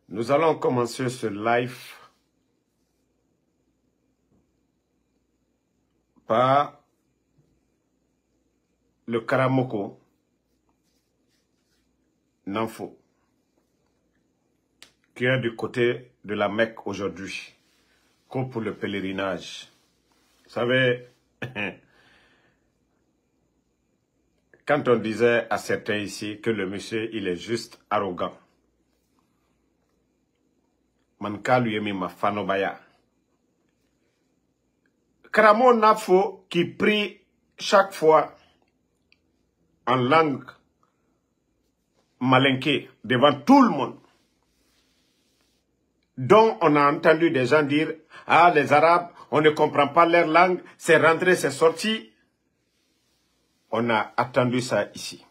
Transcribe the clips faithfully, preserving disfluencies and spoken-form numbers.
Nous allons commencer ce live par le Karamoko Nanfo, qui est du côté de la Mecque aujourd'hui, comme pour le pèlerinage. Vous savez, quand on disait à certains ici que le monsieur, il est juste arrogant, Manka lui mi ma fanobaya. Karamo Nafo qui prie chaque fois en langue malinquée devant tout le monde, dont on a entendu des gens dire « Ah, les Arabes, on ne comprend pas leur langue, c'est rentré, c'est sorti. » On a attendu ça ici.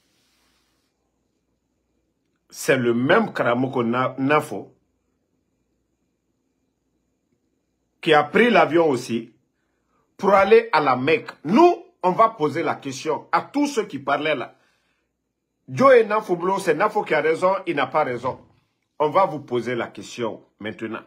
C'est le même Karamoko Nafo qui a pris l'avion aussi pour aller à la Mecque. Nous, on va poser la question à tous ceux qui parlaient là. Joe Nafo Blo, c'est Nafo qui a raison, il n'a pas raison. On va vous poser la question maintenant.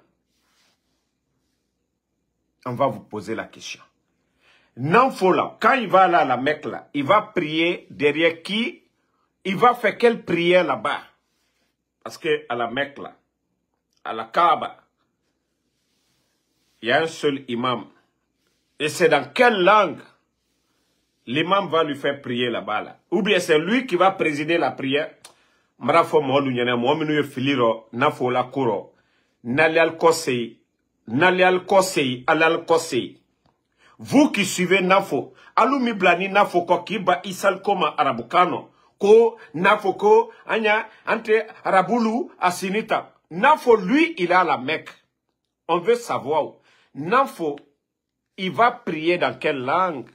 On va vous poser la question. Nafo là, quand il va aller à la Mecque là, il va prier derrière qui? Il va faire quelle prière là-bas? Parce que à la Mecque là, à la Kaaba, il y a un seul imam. Et c'est dans quelle langue l'imam va lui faire prier là-bas là? Ou bien c'est lui qui va présider la prière? Marafo molu nyane muominu filiro nafo la kuro nalial kosei nalial kosei alal kosei. Vous qui suivez Nafo, alumi blani Nafo ko kiba isal koma arabukano ko Nafo ko anya entre arabulu asinita. Nafo lui il est à la Mecque. On veut savoir Nafo il va prier dans quelle langue?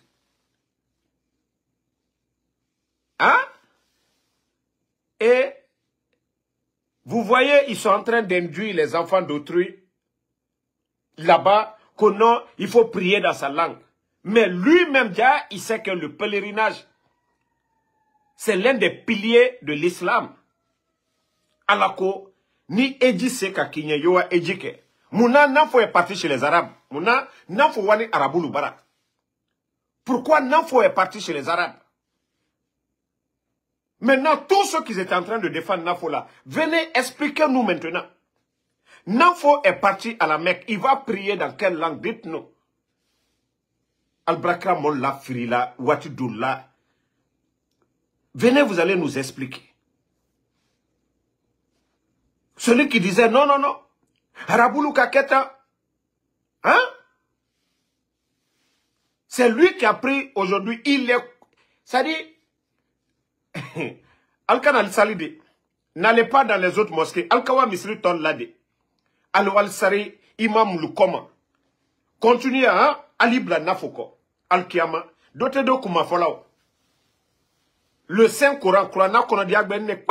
Hein? Et vous voyez, ils sont en train d'induire les enfants d'autrui là-bas que non, il faut prier dans sa langue. Mais lui-même, déjà, il sait que le pèlerinage, c'est l'un des piliers de l'islam. Alako, ni Eji Seka Kinye Yoa Ejike. Mouna Nafo est parti chez les Arabes. Mouna Nafo Wani Araboulou Bara. Pourquoi Nafo est parti chez les Arabes? Maintenant, tous ceux qui étaient en train de défendre Nafo là, venez expliquer-nous maintenant. Nafo est parti à la Mecque. Il va prier dans quelle langue? Dites-nous. Al-Brakra Molla Firila, Watidoula. Venez, vous allez nous expliquer. Celui qui disait non, non, non. Araboulou Kaketa. Hein? C'est lui qui a pris aujourd'hui. Il est. Ça dit. Al-Kana al-Salidi. N'allez pas dans les autres mosquées. Al-Kawa Misri Ton Lade. Al-Walsari Imam Lukoma. Continuez à hein? Alibla Nafoko. Al-Kiyama. D'autres deux kuma folao. Le Saint-Coran, Coran, qu'on a dit à Ben Nekpen.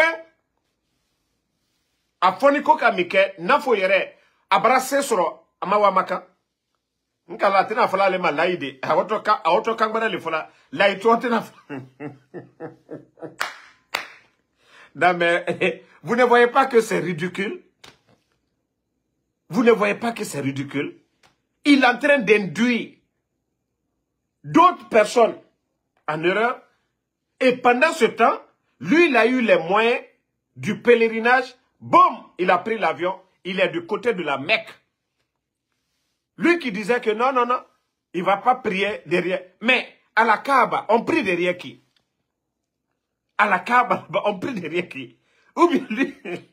A Foniko Kamike, Nafo Yere. Abrasé sur Amawamaka. Nkala tina fola le ma laide. A auto ka, a auto kangbara le fola. Laide tina. Non mais, vous ne voyez pas que c'est ridicule? Vous ne voyez pas que c'est ridicule? Il est en train d'induire d'autres personnes en erreur. Et pendant ce temps, lui, il a eu les moyens du pèlerinage. Boum, il a pris l'avion. Il est du côté de la Mecque. Lui qui disait que non, non, non, il ne va pas prier derrière. Mais à la Kaaba, on prie derrière qui? À la Kaaba, on prie derrière qui? Ou bien lui...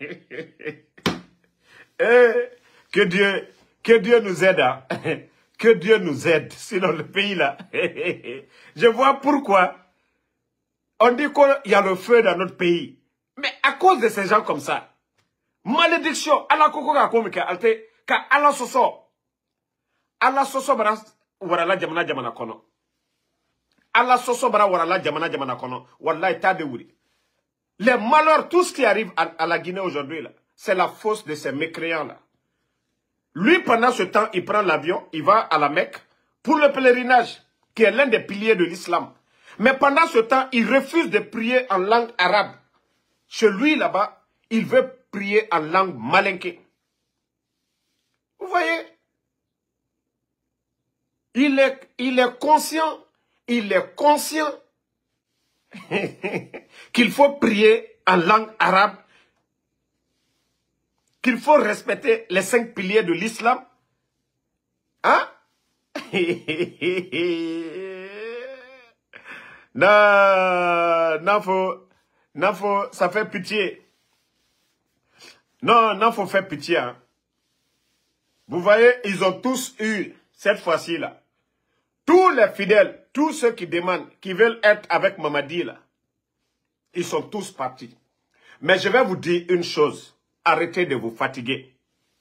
eh, que Dieu, que Dieu nous aide. Hein? Que Dieu nous aide. Sinon le pays là. Je vois pourquoi on dit qu'il y a le feu dans notre pays. Mais à cause de ces gens comme ça. Malédiction. Allah koko ka komika alte ka Allah soso. Allah soso bara warala jamana jamana kono. Allah soso bara warala jamana jamana kono. Wallahi ta de wuri. Les malheurs, tout ce qui arrive à, à la Guinée aujourd'hui là, c'est la faute de ces mécréants là. Lui, pendant ce temps, il prend l'avion, il va à la Mecque pour le pèlerinage, qui est l'un des piliers de l'islam. Mais pendant ce temps, il refuse de prier en langue arabe. Chez lui, là-bas, il veut prier en langue malinquée. Vous voyez? Il est, il est conscient, il est conscient qu'il faut prier en langue arabe, qu'il faut respecter les cinq piliers de l'islam. Hein? Non, non, faut, non, faut, ça fait pitié. Non, non, faut faire pitié. Hein. Vous voyez, ils ont tous eu, cette fois-ci là, tous les fidèles, tous ceux qui demandent, qui veulent être avec Mamadi là, ils sont tous partis. Mais je vais vous dire une chose, arrêtez de vous fatiguer.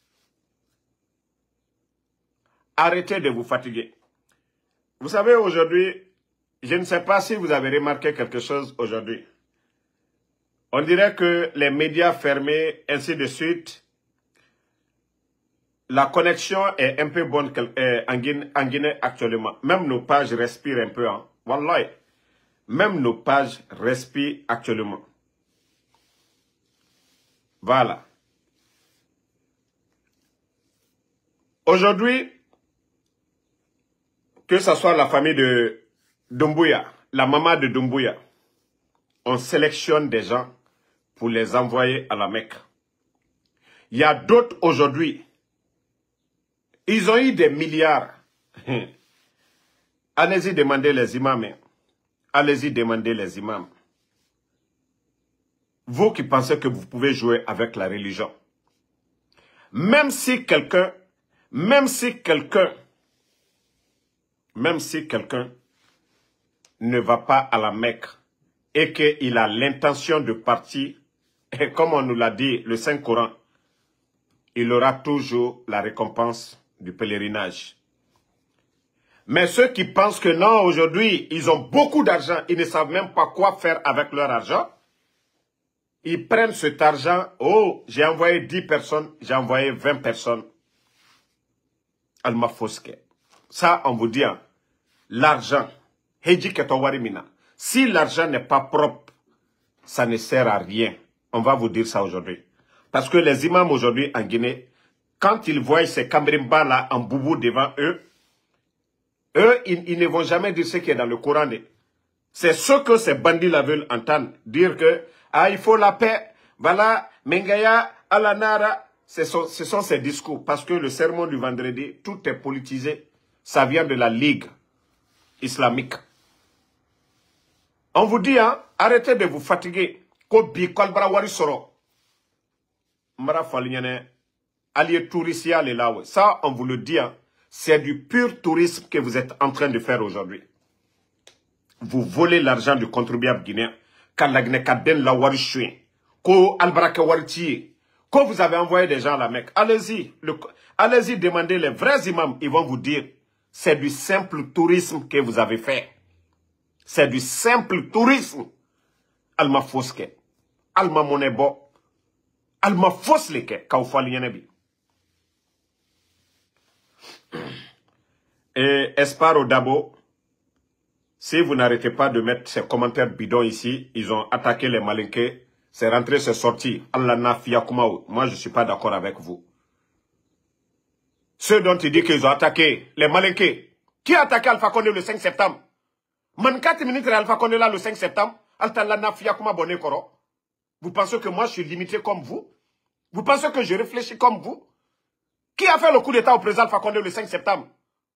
Arrêtez de vous fatiguer. Vous savez, aujourd'hui, je ne sais pas si vous avez remarqué quelque chose aujourd'hui. On dirait que les médias fermés, ainsi de suite, la connexion est un peu bonne en Guinée, en Guinée actuellement. Même nos pages respirent un peu. Hein. Wallahi. Même nos pages respirent actuellement. Voilà. Aujourd'hui, que ce soit la famille de Doumbouya, la maman de Doumbouya, on sélectionne des gens pour les envoyer à la Mecque. Il y a d'autres aujourd'hui, ils ont eu des milliards. Allez-y demander les imams. Allez-y demander les imams. Vous qui pensez que vous pouvez jouer avec la religion. Même si quelqu'un, même si quelqu'un, même si quelqu'un ne va pas à la Mecque et qu'il a l'intention de partir, et comme on nous l'a dit, le Saint-Coran, il aura toujours la récompense du pèlerinage. Mais ceux qui pensent que non, aujourd'hui, ils ont beaucoup d'argent, ils ne savent même pas quoi faire avec leur argent, ils prennent cet argent, oh, j'ai envoyé dix personnes, j'ai envoyé vingt personnes. Alma Foske. Ça, on vous dit, hein, l'argent, si l'argent n'est pas propre, ça ne sert à rien. On va vous dire ça aujourd'hui. Parce que les imams aujourd'hui en Guinée, quand ils voient ces Kamrimba là en boubou devant eux, eux, ils, ils ne vont jamais dire ce qui est dans le Coran. C'est ce que ces bandits là veulent entendre. Dire que, ah, il faut la paix, voilà, Mengaya, Alanara. Ce sont, ce sont ces discours. Parce que le sermon du vendredi, tout est politisé. Ça vient de la Ligue islamique. On vous dit, hein, arrêtez de vous fatiguer. Kobi kolbara wari soro. Mara falinyane, allié touriste les là. Ça, on vous le dit, hein, c'est du pur tourisme que vous êtes en train de faire aujourd'hui. Vous volez l'argent du contribuable guinéen. Kalagne kaden la wari chouin. Ko albaraka wari tiye. Quand vous avez envoyé des gens à la Mecque, allez-y, allez-y demander les vrais imams, ils vont vous dire, c'est du simple tourisme que vous avez fait. C'est du simple tourisme. Alma foske, alma monebo, alma fosleke, kaufali yenebi. Et Esparo Dabo, si vous n'arrêtez pas de mettre ces commentaires bidons ici, ils ont attaqué les Malinqués. C'est rentré, c'est sorti. Allah na fiyakumaou. Moi, je ne suis pas d'accord avec vous. Ceux dont il dit qu'ils ont attaqué, les Malinqués. Qui a attaqué Alpha Condé le cinq septembre? Man quatre minutes Alpha Condé là le cinq septembre. Altala na fiyakuma bonne koro. Vous pensez que moi, je suis limité comme vous? Vous pensez que je réfléchis comme vous? Qui a fait le coup d'état au président Alpha Condé le cinq septembre?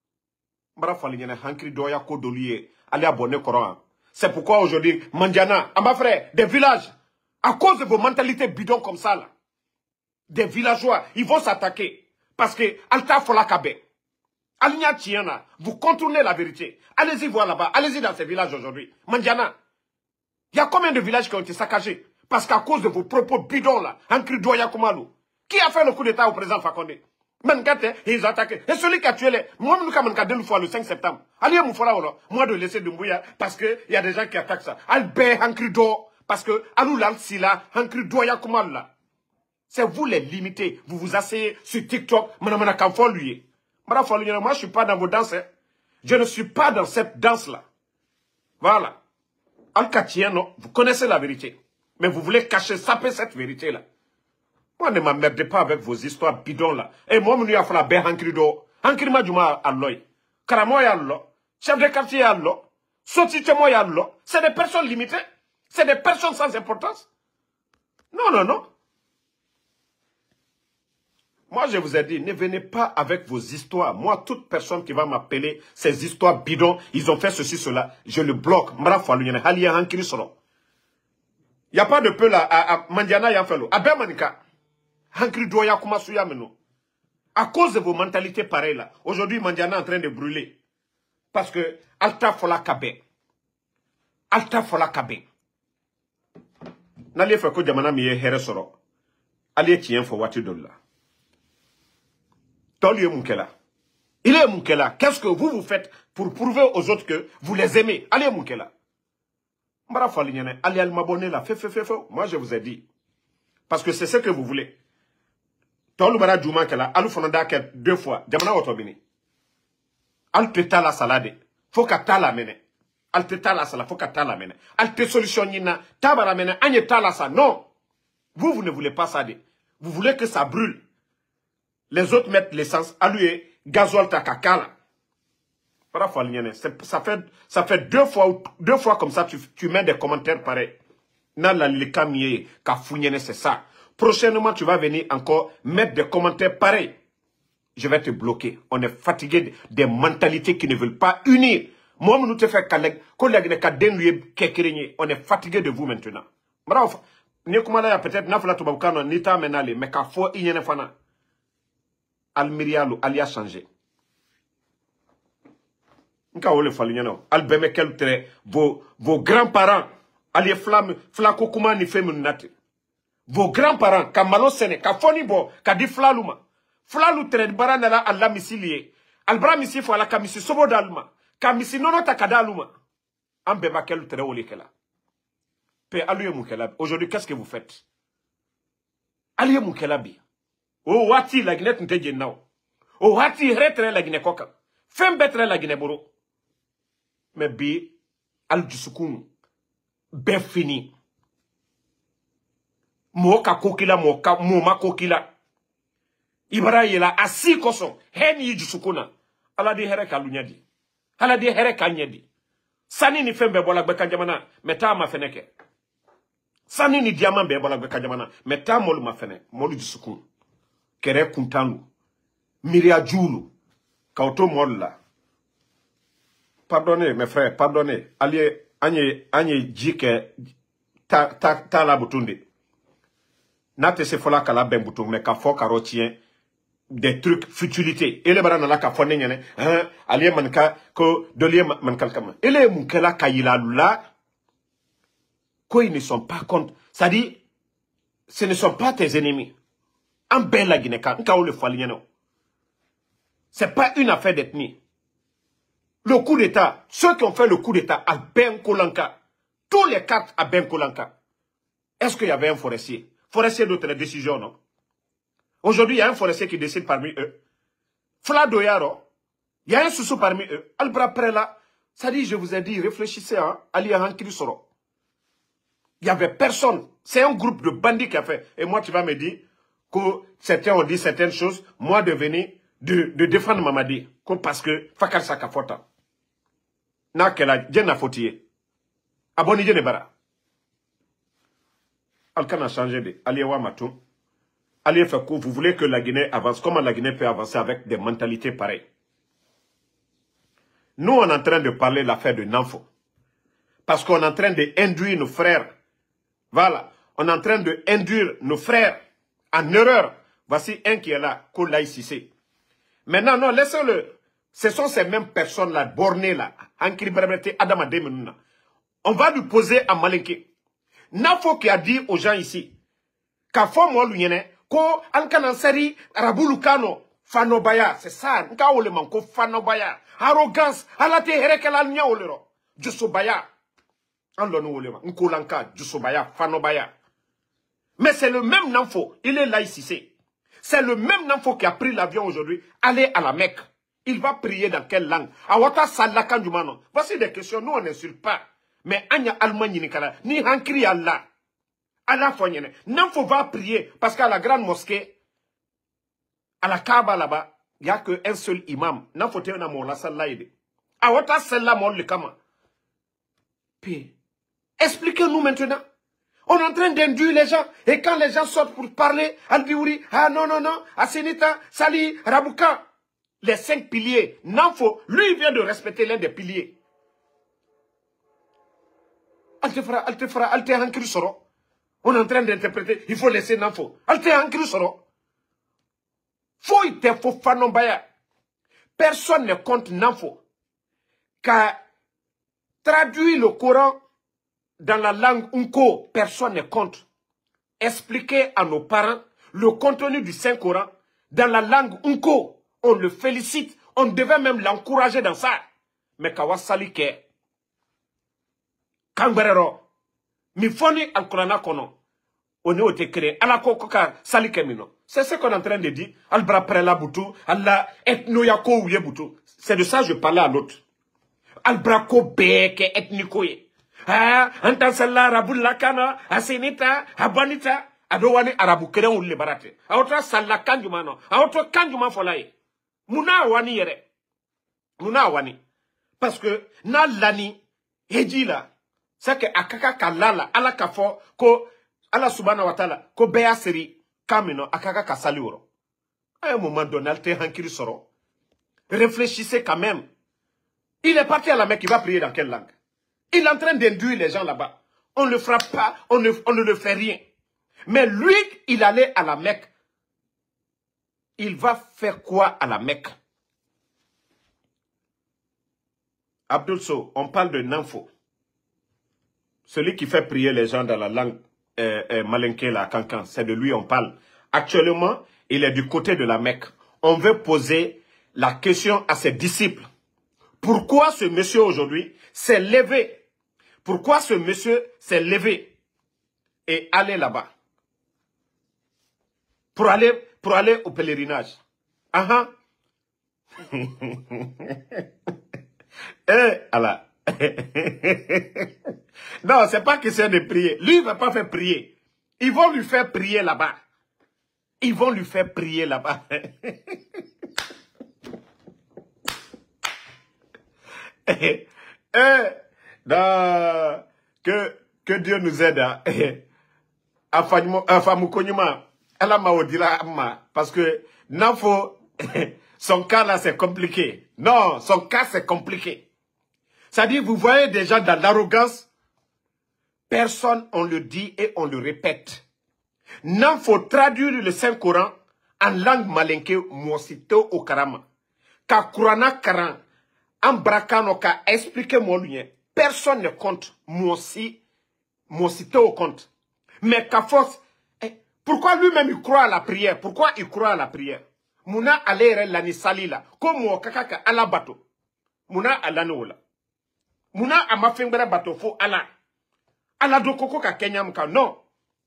C'est pourquoi aujourd'hui, Mandiana, à ma frère, des villages, à cause de vos mentalités bidons comme ça, là, des villageois, ils vont s'attaquer. Parce que Alta Folakabe, Aligna Tiana, vous contournez la vérité. Allez-y voir là-bas, allez-y dans ces villages aujourd'hui. Mandiana, il y a combien de villages qui ont été saccagés? Parce qu'à cause de vos propos bidons là, Ankri Doya Kumalu, qui a fait le coup d'état au président Fakonde? Mangate, ils ont attaqué. Et celui qui a tué les, moi, nous, comme on fois le cinq septembre. Allez, mon frère, moi, de laisser Doumbouya, parce que il y a des gens qui attaquent ça. Albert, Ankri Do, parce que, Alou Sila, Ankri Doya Kumalu là. C'est vous les limiter. Vous vous asseyez sur TikTok. Moi, je ne suis pas dans vos danses. Hein. Je ne suis pas dans cette danse-là. Voilà. Al-Katieno, vous connaissez la vérité. Mais vous voulez cacher, saper cette vérité-là. Moi, ne m'emmerdez pas avec vos histoires bidons là. Et moi, je vais faire la baie hankri do. Hankri ma juma alloy. Karamo ya allo. Chef de quartier ya allo. Soti temo ya allo. C'est des personnes limitées. C'est des personnes sans importance. Non, non, non. Moi, je vous ai dit, ne venez pas avec vos histoires. Moi, toute personne qui va m'appeler ces histoires bidons, ils ont fait ceci, cela, je le bloque. Il n'y a pas de peu là. À Mandiana, il y a fait l'eau. À Bermanika, Hankri Doya Kumasuya Meno. À cause de vos mentalités pareilles là. Aujourd'hui, Mandiana est en train de brûler. Parce que Alta Fola Kabe. Alta Fola Kabe. N'allez faire que Jamana Miye Here Soro. Allez tiens for what you do là. Il est Moukela. Il est Moukela. Qu'est-ce que vous vous faites pour prouver aux autres que vous les aimez? Allez Moukela. Allez m'abonner là. Fais, fais, fais, fais. Moi je vous ai dit. Parce que c'est ce que vous voulez. Tolu bara Djouma Kela. Alou Fonanda Ket deux fois. Jamana Otobini. Al te ta la salade. Faut qu'à ta la mene. Al te ta la salade. Faut qu'à ta la mene. Al te solution nina. Ta bara mene. Anye ta la sa. Non. Vous, vous ne voulez pas ça. Vous voulez que ça brûle. Les autres mettent l'essence à lui, gasoil ta kakala. Ça fait, ça fait deux fois, deux fois comme ça, tu, tu mets des commentaires pareils. Nala likamie, kafounyene, c'est ça. Prochainement, tu vas venir encore mettre des commentaires pareils. Je vais te bloquer. On est fatigué des mentalités qui ne veulent pas unir. Moi, nous te fait collègue, collègue ne kaden lui kekirenye. On est fatigué de vous maintenant. Bravo. Ni kumala peut-être n'a pas la tubakano, ni ta menale, mais k'a fo inyene fana. Almirialo, ali a changé. Vos, vos grands-parents, ali flamme, flakokuma ni femunati. Vos grands-parents, kamalo sene, ka fonibo, ka di flaluma. Flalu tere baranala alla misilie. Albra misi fo ala kamisi sobo daluma. Kamisi nono takadaluma. Ambeba kelu tere olekela. Pe aluye mukelabi. Aujourd'hui, qu'est-ce que vous faites? Aluye mukelabi. O wati la guinette nteje nao. O wati retre la guinée koka. Fem betre la guinée boro. Mais bi al jusukun be fini. Moka kokila moka moma kokila. Ibara yela asi koson heni jusukuna. Ala di here kalunyadi. Ala di here kanyedi. Sani ni fembe bola gbe kanjamana meta ma feneke. Sani ni diamant be bola gbe kanjamana meta molu ma fene molu jusukun. Kere kuntanu. Miria Djoulou. Kauto Molla. Pardonnez, mes frères, pardonnez. Allez, anye, anye, jike, ta, ta, ta la boutunde. Nate se fola kala ben boutung, mais ka fo karotien, des trucs futilités. Et les barana la ka fo nenyane, hein, allez manka, ko, dolie mankal kama. Et les munkela kayila lula, quoi ils ne sont pas contre. Ça dit, ce ne sont pas tes ennemis. En belle la Guinée, c'est pas une affaire d'ethnie. Le coup d'État, ceux qui ont fait le coup d'État à Ben Kolanka, tous les cartes à Ben Kolanka, est-ce qu'il y avait un forestier? Forestier d'autres décisions, non? Aujourd'hui, il y a un forestier qui décide parmi eux. Flado Yaro, il y a un sous parmi eux. Albra Prela, ça dit, je vous ai dit, réfléchissez, hein, Ali Hankri Soro. Il n'y avait personne. C'est un groupe de bandits qui a fait. Et moi, tu vas me dire, que certains ont dit certaines choses, moi de venir de, de défendre Mamadi, parce que Fakar Sakafota. Na kela, djena fotiye. Aboni djene bara. Alkan a changé de. Allez wa matou. Allez faire quoi? Vous voulez que la Guinée avance? Comment la Guinée peut avancer avec des mentalités pareilles? Nous, on est en train de parler de l'affaire de Nanfo. Parce qu'on est en train d'induire nos frères. Voilà. On est en train d'induire nos frères en erreur. Voici un qui est là, Koulaï Sissé. Maintenant, non, laissez-le. Ce sont ces mêmes personnes-là, bornées là, on va lui poser à Malinké. Nafo qui a dit aux gens ici, qu'à fond moi l'union, ko Ankanansari, Rabulukano, Fanobaya, c'est ça, nka ole manko Fanobaya, arrogance, alate herekela nya olero, Jusobaya, anlonu olema, nkolanka, Jusobaya, Fanobaya. Mais c'est le même Nanfo, il est là ici. C'est le même Nanfo qui a pris l'avion aujourd'hui, aller à la Mecque. Il va prier dans quelle langue? Awata Salakan du Manon. Voici des questions, nous on n'insulte pas. Mais Anya Allemagne Nikala, ni Hankri Allah. Allah fognene. Non, faut va prier. Parce qu'à la grande mosquée, à la Kaaba là-bas, il n'y a qu'un seul imam. Non, faut tenir mon la salle là. A wata celle-là, mon le kama. Puis, expliquez-nous maintenant. On est en train d'induire les gens. Et quand les gens sortent pour parler, Al-Biouri, ah non, non, non, Asenita, Sali, Rabouka, les cinq piliers, Nanfo, lui, il vient de respecter l'un des piliers. Altefra, Altefra, Alte Hankri Soro. On est en train d'interpréter, il faut laisser Nanfo. Alte Hankri Soro. Faut y te faut fanombaya. Personne ne compte Nanfo. Car traduire le Coran dans la langue Unko, personne ne compte. Expliquer à nos parents le contenu du Saint-Coran dans la langue Unko. On le félicite. On devait même l'encourager dans ça. Mais Kawasali ke. Kamberero. Mi foni al-Qur'ana kono. On est au tékré. Ala kokoka sali kemino. C'est ce qu'on est en train de dire. Al-Bra prela boutou. Allah etno yako ouye boutou. C'est de ça que je parlais à l'autre. Al-Bra ko beke etniko ye. Ah, antan sala rabul lakana, asenita, abanita, adowani arabu keren ou le barate. Aotra sala kanjuma no. Aotra kanjuma folaye. Muna wani yere. Muna wani. Parce que, na lani, heji la, c'est que akaka kalala, ala kafo, ko, ala subhana wa ta'ala, ko beya seri, kamino, akaka kasali oro. À un moment donné, alte hankiri soro. Réfléchissez quand même. Il est parti à la Mecque, il va prier dans quelle langue? Il est en train d'induire les gens là-bas. On ne le frappe pas, on ne, on ne le fait rien. Mais lui, il allait à la Mecque. Il va faire quoi à la Mecque? Abdul So, on parle de Nanfo. Celui qui fait prier les gens dans la langue euh, euh, malinké, la cancan, c'est de lui on parle. Actuellement, il est du côté de la Mecque. On veut poser la question à ses disciples. Pourquoi ce monsieur aujourd'hui s'est levé? Pourquoi ce monsieur s'est levé et allé là-bas? Pour aller, pour aller au pèlerinage. Ah uh -huh. Eh, Allah. Non, c'est pas question de prier. Lui, il ne va pas faire prier. Ils vont lui faire prier là-bas. Ils vont lui faire prier là-bas. Eh, non, que, que Dieu nous aide. Parce que Nanfo, son cas là c'est compliqué. Non, son cas c'est compliqué. C'est-à-dire, vous voyez déjà dans l'arrogance, personne on le dit et on le répète. Nanfo traduire le Saint-Coran en langue malinké, mosito au karama. Ka Kurana karan. En braquant, ka expliquer mon lien. Personne ne compte. Moi aussi, moi aussi, au compte. Mais qu'à force, eh, pourquoi lui-même il croit à la prière? Pourquoi il croit à la prière? Mouna alere lani salila. Comme moi, kakaka ala bato. Mouna alanola. Mouna amafengbera bato fo ala. Ala do koko ka kenyam ka. Non.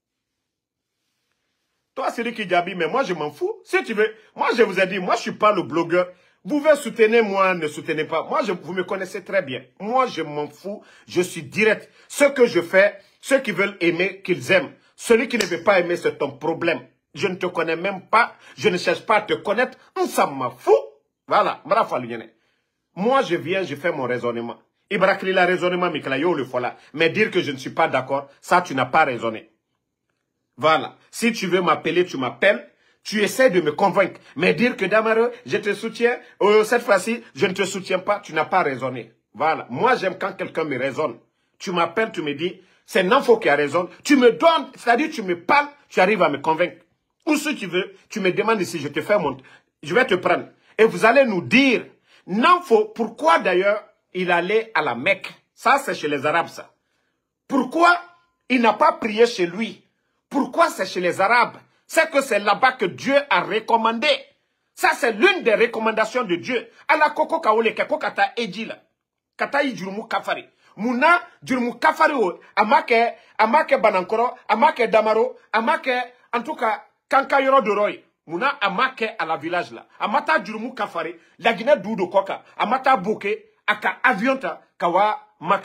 Toi, c'est lui qui dit, mais moi je m'en fous. Si tu veux, moi je vous ai dit, moi je suis pas le blogueur. Vous pouvez soutenir moi, ne soutenez pas. Moi, je, vous me connaissez très bien. Moi, je m'en fous. Je suis direct. Ce que je fais, ceux qui veulent aimer, qu'ils aiment. Celui qui ne veut pas aimer, c'est ton problème. Je ne te connais même pas. Je ne cherche pas à te connaître. On s'en m'en fout. Voilà. Moi, je viens, je fais mon raisonnement. Ibrakli la raisonnement, Miklayo le fola. Mais dire que je ne suis pas d'accord, ça, tu n'as pas raisonné. Voilà. Si tu veux m'appeler, tu m'appelles. Tu essaies de me convaincre. Mais dire que Damaro, je te soutiens, euh, cette fois-ci, je ne te soutiens pas, tu n'as pas raisonné. Voilà. Moi, j'aime quand quelqu'un me raisonne. Tu m'appelles, tu me dis, c'est Nanfo qui a raison. Tu me donnes, c'est-à-dire tu me parles, tu arrives à me convaincre. Ou si tu veux, tu me demandes ici, je te fais mon... Je vais te prendre. Et vous allez nous dire, Nanfo, pourquoi d'ailleurs il allait à la Mecque? Ça, c'est chez les Arabes, ça. Pourquoi il n'a pas prié chez lui? Pourquoi c'est chez les Arabes? C'est que c'est là-bas que Dieu a recommandé. Ça, c'est l'une des recommandations de Dieu. Ala koko kaole keko kata ejila. Kata ijurumu kafari. Muna jurumu kafari o. Amake, amake banankoro, amake damaro, amake, en tout cas, kanka yoro doroi. Muna amake à la village là. Amata jurumu kafari. La Guinée doudo koka. Amata bouke, aka avionta, kawa maka.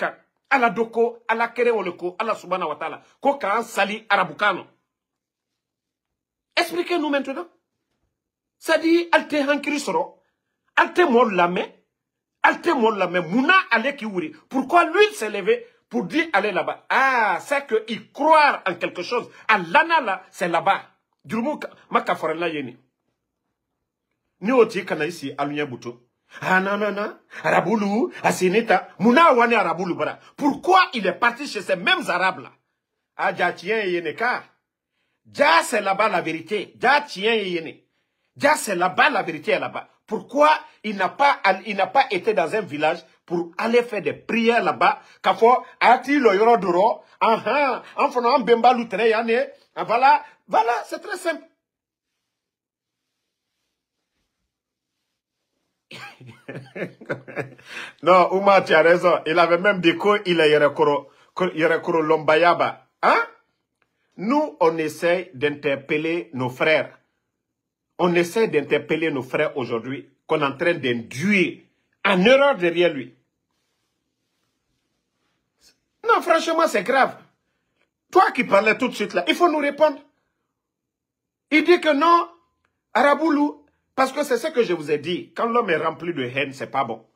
ala doko, ala kere oleko, ala subhanahu wa ta'ala, ko kan sali arabukano. Expliquez-nous maintenant. Ça dit, alte hankiri soro, alte mol lame, alte mol lame, mouna ale kiwuri. Pourquoi lui s'est levé pour dire aller là-bas? Ah, c'est qu'il croit en quelque chose. Allah là, c'est là-bas. Durumou makaforela yeni. Ni oti kana ici alunya buto. Ah non non non, Araboulou, Asinita, Mouna wane Araboulou bara. Pourquoi il est parti chez ces mêmes Arabes là? Ah ja tien yeneka. Ja c'est là-bas la vérité. Ja tien yene. Ja c'est là-bas la vérité là-bas. Pourquoi il n'a pas il n'a pas été dans un village pour aller faire des prières là-bas? Kafo ati lo yoro duro. Ah ah, en faisant bemba lutere yane. Voilà, voilà, c'est très simple. Non, Ouma, tu as raison. Il avait même dit qu'il est Yerekoro Lombayaba. Hein? Nous, on essaie d'interpeller nos frères. On essaie d'interpeller nos frères aujourd'hui qu'on est en train d'induire en erreur derrière lui. Non, franchement, c'est grave. Toi qui parlais tout de suite là, il faut nous répondre. Il dit que non, Araboulou, parce que c'est ce que je vous ai dit. Quand l'homme est rempli de haine, c'est pas bon.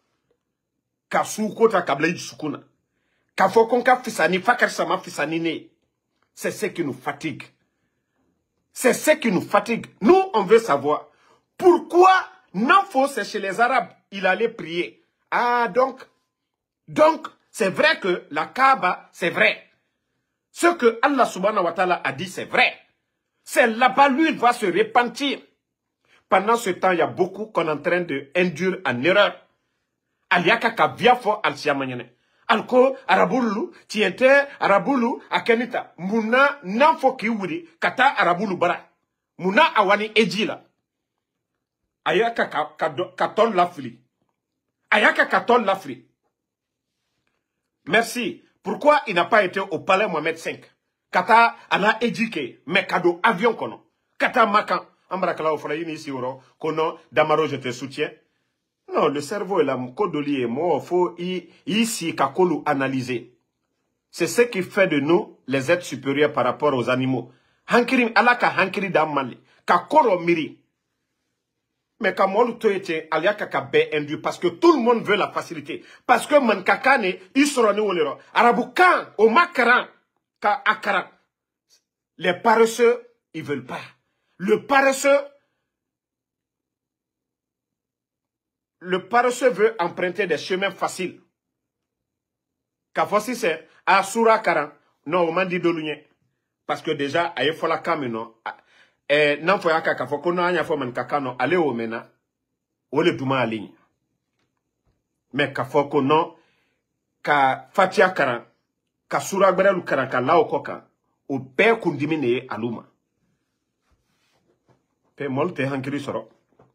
C'est ce qui nous fatigue. C'est ce qui nous fatigue. Nous, on veut savoir pourquoi Nanfo, c'est chez les Arabes. Il allait prier. Ah, donc, donc, c'est vrai que la Kaaba, c'est vrai. Ce que Allah subhanahu wa ta'ala a dit, c'est vrai. C'est là-bas, lui, il va se repentir. Pendant ce temps, il y a beaucoup qu'on est en train d'induire en erreur. Aliaka ka viafo al siamanyene. Alko Araboulou, tiente Araboulou akenita. Muna nanfo kiwuri kata Araboulou bara. Muna awani ejila. Ayaka katon lafli. Ayaka katon lafli. Merci. Pourquoi il n'a pas été au palais Mohamed cinq? Kata ana ejike, mais kado avion kono. Kata makan. Ambrakala ofraïni ici oro. Kono, Damaro, je te soutiens. Non, le cerveau est là. Kodoli et moi, il faut ici kakolu analyser. C'est ce qui fait de nous les êtres supérieurs par rapport aux animaux. Hankiri, alaka hankiri damali. Kakoro miri. Mais quand moi, le aliaka ka be induit parce que tout le monde veut la facilité. Parce que man kakane, ils seront nous olero. Araboukan, au makaran, ka akaran. Les paresseux, ils veulent pas. Le paresseux, le paresseux veut emprunter des chemins faciles. Kafosi c'est Asura Karan. Non, on m'a dit de l'union. Parce que déjà, aïe fola kamino. Eh, non, faut yaka kafo kono anya fo man kakano ale o mena. Ole duma aligne. Mais kafo kono ka fatia Karan, ka sura berelu Karan ka lao koka. O be kundimine aluma. Pe molte hankiri soro.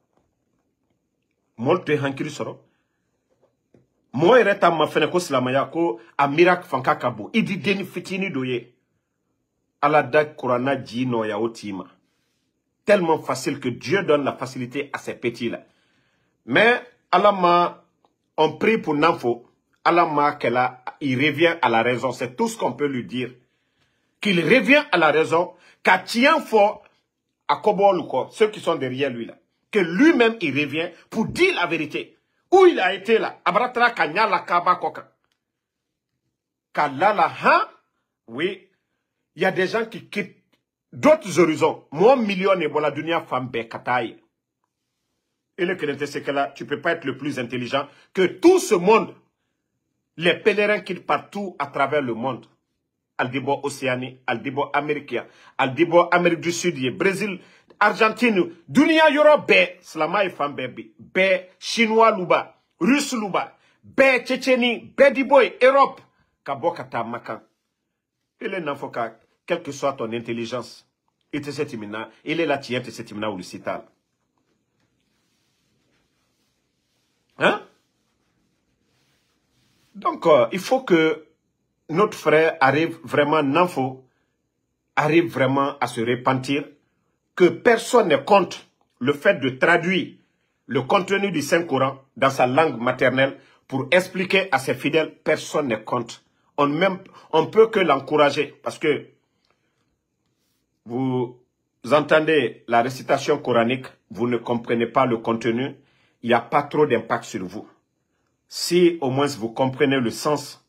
Molte hankiri soro. Mo ereta ma fene ko silamaya ko amirak fanka kabo. Idi deni fitini doye. Ala da Kurana ji no ya otima. Tellement facile que Dieu donne la facilité à ces petits-là. Mais Allah m'a, on prie pour Nanfo. Allah m'a qu'elle a, il revient à la raison. C'est tout ce qu'on peut lui dire. Qu'il revient à la raison. Qu'à tient fort à Kobo, ceux qui sont derrière lui là. Que lui-même il revient pour dire la vérité. Où il a été là. Abratra kanya la kaba koka. Kalala ha. Oui. Il y a des gens qui quittent d'autres horizons. Moi, million et bon la dunia femme kataï. Et le crédit c'est que là, tu peux pas être le plus intelligent que tout ce monde. Les pèlerins quittent partout à travers le monde. Aldibo Océanie, Aldibo Amérique, Aldibo Amérique du Sud, Brésil, Argentine, Dunia Europe, Bé, Slama et femme bébé, Bé, Chinois Luba, Russe Luba, Bé, Tchétchénie, Bé Diboy, Europe, Kabokata Makan. Il est n'enfoka, quelle que soit ton intelligence, il te sait imina, il est la tienne, te sait imina ou le cital. Hein? Donc, euh, il faut que notre frère arrive vraiment, Nanfo, arrive vraiment à se repentir, que personne ne compte le fait de traduire le contenu du Saint-Coran dans sa langue maternelle pour expliquer à ses fidèles, personne ne compte. On ne on peut que l'encourager parce que vous entendez la récitation coranique, vous ne comprenez pas le contenu, il n'y a pas trop d'impact sur vous. Si au moins vous comprenez le sens,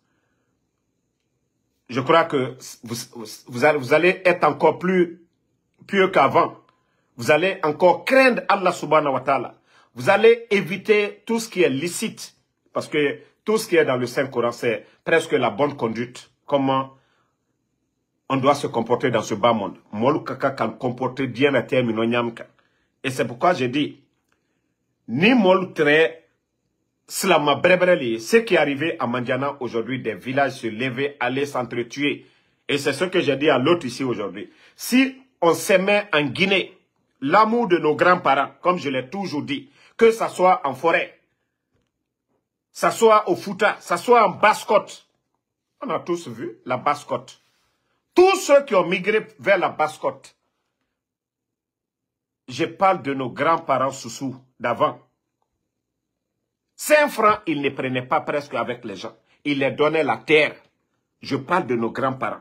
je crois que vous, vous, allez, vous allez être encore plus pieux qu'avant. Vous allez encore craindre Allah subhanahu wa ta'ala. Vous allez éviter tout ce qui est licite. Parce que tout ce qui est dans le Saint-Coran, c'est presque la bonne conduite. Comment on doit se comporter dans ce bas monde. comporter bien la terre. Et c'est pourquoi j'ai dit, ni mol très slama brebreli, ce qui est arrivé à Mandiana aujourd'hui, des villages se lever, aller s'entretuer. Et c'est ce que j'ai dit à l'autre ici aujourd'hui. Si on s'aimait en Guinée, l'amour de nos grands-parents, comme je l'ai toujours dit, que ça soit en forêt, ça soit au Fouta, ça soit en Basse-Côte. On a tous vu la Basse-Côte. Tous ceux qui ont migré vers la Basse-Côte, je parle de nos grands-parents sous-sous d'avant. Cinq francs, ils ne prenaient pas presque avec les gens. Ils les donnaient la terre. Je parle de nos grands-parents.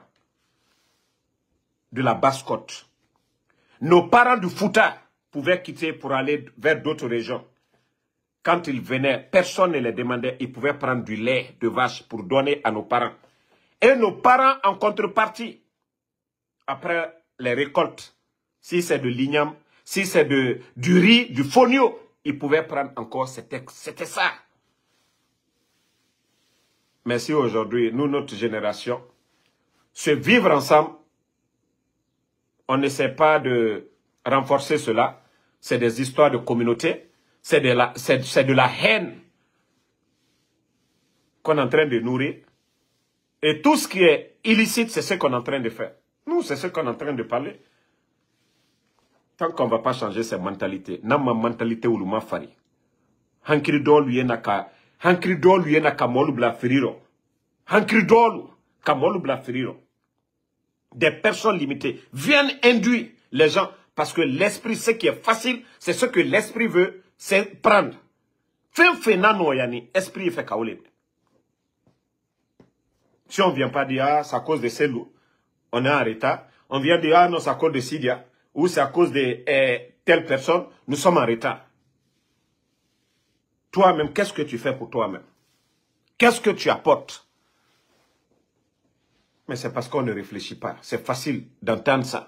De la Basse-Côte. Nos parents du Fouta pouvaient quitter pour aller vers d'autres régions. Quand ils venaient, personne ne les demandait. Ils pouvaient prendre du lait de vache pour donner à nos parents. Et nos parents, en contrepartie, après les récoltes, si c'est de l'igname, si c'est de du riz, du fonio, ils pouvaient prendre encore, c'était ça. Mais si aujourd'hui, nous, notre génération, se vivre ensemble, on n'essaie pas de renforcer cela. C'est des histoires de communauté. C'est de la, c'est de la haine qu'on est en train de nourrir. Et tout ce qui est illicite, c'est ce qu'on est en train de faire. Nous, c'est ce qu'on est en train de parler. Tant qu'on ne va pas changer ces mentalités, n'a ma mentalité ou ma fari. Hankri dolu yenaka, hankri dolu yenaka molu bla feriro. Hankri dolu ka molu bla feriro. Des personnes limitées viennent induire les gens parce que l'esprit, ce qui est facile, c'est ce que l'esprit veut, c'est prendre. Fin fenano yani, esprit fait kaolé. Si on ne vient pas dire, ah, c'est à cause de Selou, on est en retard. On vient dire, ah non, c'est à cause de Sidia, ou c'est à cause de eh, telle personne, nous sommes en retard. Toi-même, qu'est-ce que tu fais pour toi-même? Qu'est-ce que tu apportes? Mais c'est parce qu'on ne réfléchit pas. C'est facile d'entendre ça.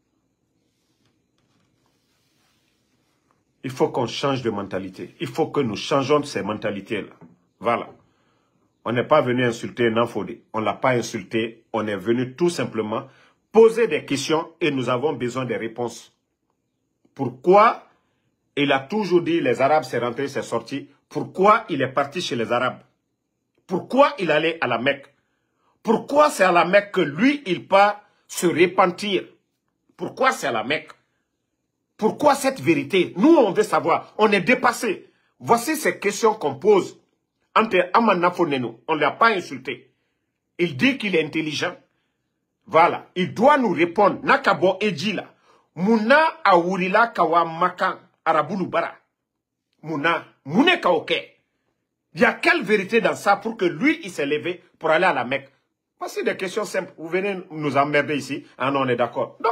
Il faut qu'on change de mentalité. Il faut que nous changeons de ces mentalités-là. Voilà. On n'est pas venu insulter Nanfodé. On ne l'a pas insulté. On est venu tout simplement poser des questions et nous avons besoin des réponses. Pourquoi il a toujours dit les Arabes c'est rentré, c'est sorti? Pourquoi il est parti chez les Arabes? Pourquoi il allait à la Mecque? Pourquoi c'est à la Mecque que lui, il part se repentir? Pourquoi c'est à la Mecque? Pourquoi cette vérité? Nous, on veut savoir. On est dépassé. Voici ces questions qu'on pose. Entre Amanafo Neno, on ne l'a pas insulté. Il dit qu'il est intelligent. Voilà. Il doit nous répondre. Nakabo Ejila. Muna awurila kawa makan arabulu bara. Muna. Mune kaoke. Il y a quelle vérité dans ça pour que lui, il s'est levé pour aller à la Mecque? Voici des questions simples. Vous venez nous emmerder ici. Ah non, on est d'accord. Non.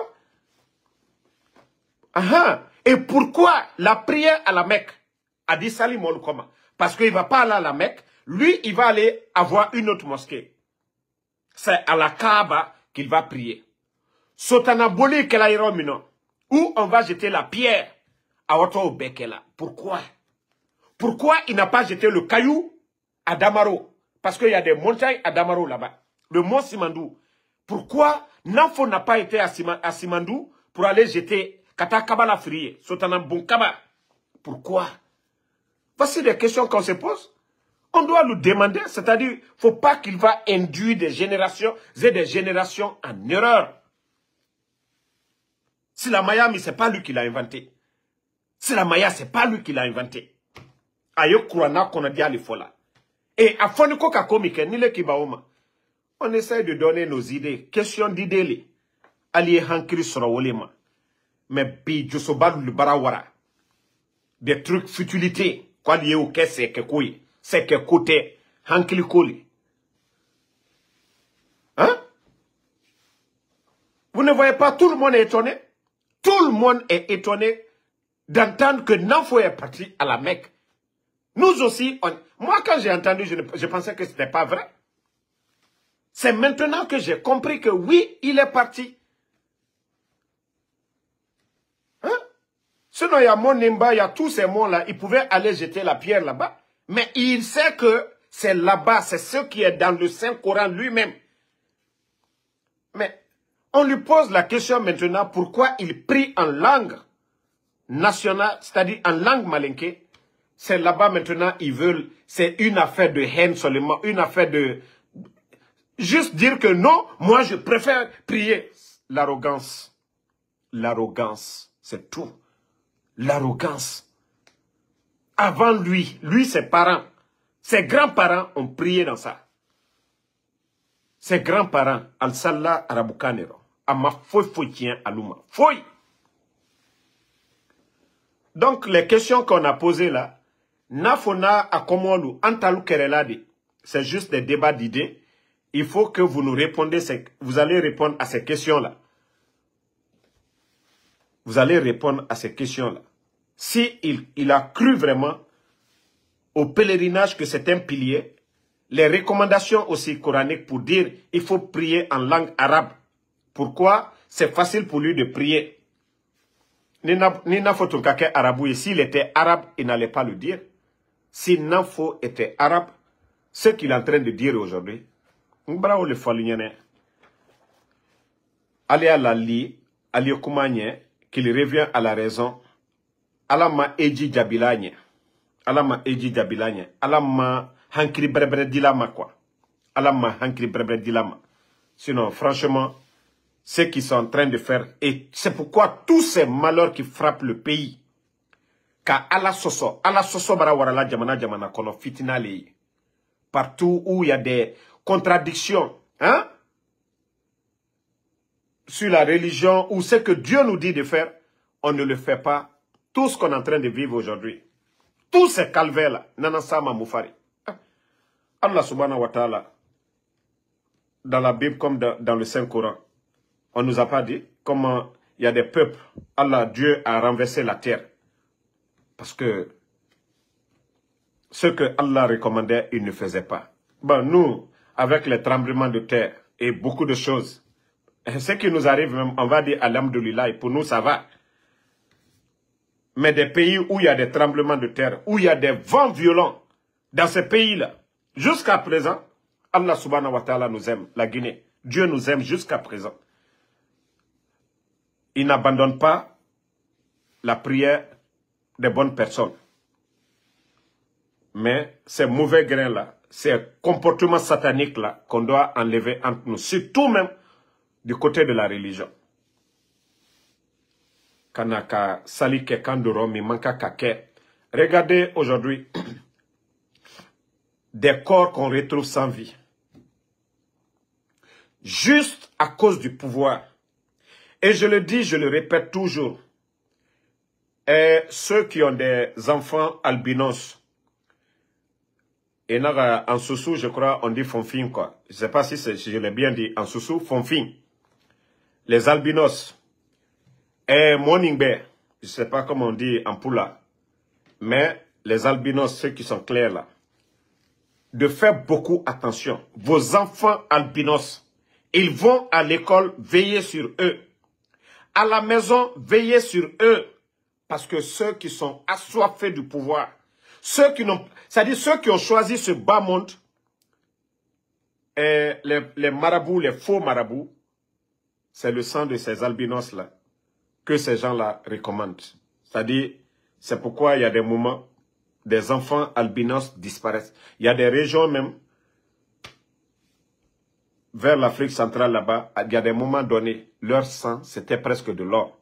Ah, et pourquoi la prière à la Mecque a dit Salim Olukoma? Parce qu'il ne va pas aller à la Mecque. Lui, il va aller avoir une autre mosquée. C'est à la Kaaba qu'il va prier. Sotana Boli Kelairomino. Où on va jeter la pierre à Otto Bekela. Pourquoi? Pourquoi il n'a pas jeté le caillou à Damaro? Parce qu'il y a des montagnes à Damaro là-bas. Le mont Simandou. Pourquoi Nanfo n'a pas été à, Sima, à Simandou pour aller jeter Kata Kabala Friye, Sotana Bonkaba? Pourquoi? Voici des questions qu'on se pose. On doit nous demander, c'est-à-dire, il ne faut pas qu'il va induire des générations et des générations en erreur. Si la Maya, ce n'est pas lui qui l'a inventé. Si la Maya, ce n'est pas lui qui l'a inventé. Ayo Kurana qu'on a dit à l'Ifola. Et à Foniko Kakomike, ni le Kibaoma. On essaie de donner nos idées. Question d'idées. Allié Hankri Sorawolema. Mais bi Josobalu le Barawara. Des trucs futilités. Quoi lié au caisse, c'est que quoi? C'est que côté Hankli Koli. Vous ne voyez pas, tout le monde est étonné. Tout le monde est étonné d'entendre que Nanfo est parti à la Mecque. Nous aussi, on... moi quand j'ai entendu, je, ne... je pensais que ce n'était pas vrai. C'est maintenant que j'ai compris que oui, il est parti. Hein? Sinon, il y a Monimba, il y a tous ces monts-là, ils pouvaient aller jeter la pierre là-bas. Mais il sait que c'est là-bas, c'est ce qui est dans le Saint-Coran lui-même. Mais on lui pose la question maintenant, pourquoi il prie en langue nationale, c'est-à-dire en langue malinké. C'est là-bas maintenant, ils veulent, c'est une affaire de haine seulement, une affaire de... Juste dire que non, moi je préfère prier. L'arrogance, l'arrogance, c'est tout. L'arrogance. Avant lui, lui ses parents, ses grands-parents ont prié dans ça. Ses grands-parents, Al-Sallah Arabukanero, Ama foi foi tien Aluma. Foi. Donc les questions qu'on a posées là, Nafona Akomolu, Antalu Kerelade, c'est juste des débats d'idées. Il faut que vous nous répondez, vous allez répondre à ces questions-là. Vous allez répondre à ces questions-là. Si il, il a cru vraiment au pèlerinage que c'est un pilier, les recommandations aussi coraniques pour dire il faut prier en langue arabe. Pourquoi? C'est facile pour lui de prier. Nina Fotunkake Arabou, et s'il était arabe, il n'allait pas le dire. Si Nanfo était arabe, ce qu'il est en train de dire aujourd'hui, Bravo le Falignane. Allez à la li, allez au Koumanye, qu'il revient à la raison. Alama Eji Jabilanye. Alama Eji Jabilanye. Alama Hankri Brebre Dilama quoi. Alama Hankri Brebre Dilama. Sinon, franchement, ce qu'ils sont en train de faire, et c'est pourquoi tous ces malheurs qui frappent le pays, car ala soso, ala soso bara warala jamana jamana kono fitina le. Partout où il y a des contradictions, hein, sur la religion ou ce que Dieu nous dit de faire, on ne le fait pas. Tout ce qu'on est en train de vivre aujourd'hui, tous ces calvaires-là, Nanasama Moufari. Allah subhanahu wa ta'ala, dans la Bible comme dans, dans le Saint-Coran, on ne nous a pas dit comment il y a des peuples, Allah, Dieu a renversé la terre. Parce que ce que Allah recommandait, il ne faisait pas. Bon, nous, avec les tremblements de terre et beaucoup de choses, ce qui nous arrive même, on va dire alhamdoulilah, pour nous ça va. Mais des pays où il y a des tremblements de terre, où il y a des vents violents, dans ces pays-là, jusqu'à présent, Allah subhanahu wa ta'ala nous aime, la Guinée. Dieu nous aime jusqu'à présent. Il n'abandonne pas la prière des bonnes personnes. Mais ces mauvais grains-là, ces comportements sataniques-là, qu'on doit enlever entre nous, surtout même du côté de la religion. Kanaka salike kandoro mi manka kake. Regardez aujourd'hui des corps qu'on retrouve sans vie. Juste à cause du pouvoir. Et je le dis, je le répète toujours. Et ceux qui ont des enfants albinos, et en Soussou, je crois, on dit Fonfin, quoi. Je ne sais pas si, si je l'ai bien dit. En Soussou, Fonfin. Les albinos. Et Moningbe. Je ne sais pas comment on dit en Poula. Mais les albinos, ceux qui sont clairs là. De faire beaucoup attention. Vos enfants albinos, ils vont à l'école, veillez sur eux. À la maison, veillez sur eux. Parce que ceux qui sont assoiffés du pouvoir, ceux qui n'ont, c'est-à-dire ceux qui ont choisi ce bas monde, et les, les marabouts, les faux marabouts, c'est le sang de ces albinos-là que ces gens-là recommandent. C'est-à-dire, c'est pourquoi il y a des moments, des enfants albinos disparaissent. Il y a des régions même, vers l'Afrique centrale là-bas, il y a des moments donnés, leur sang, c'était presque de l'or.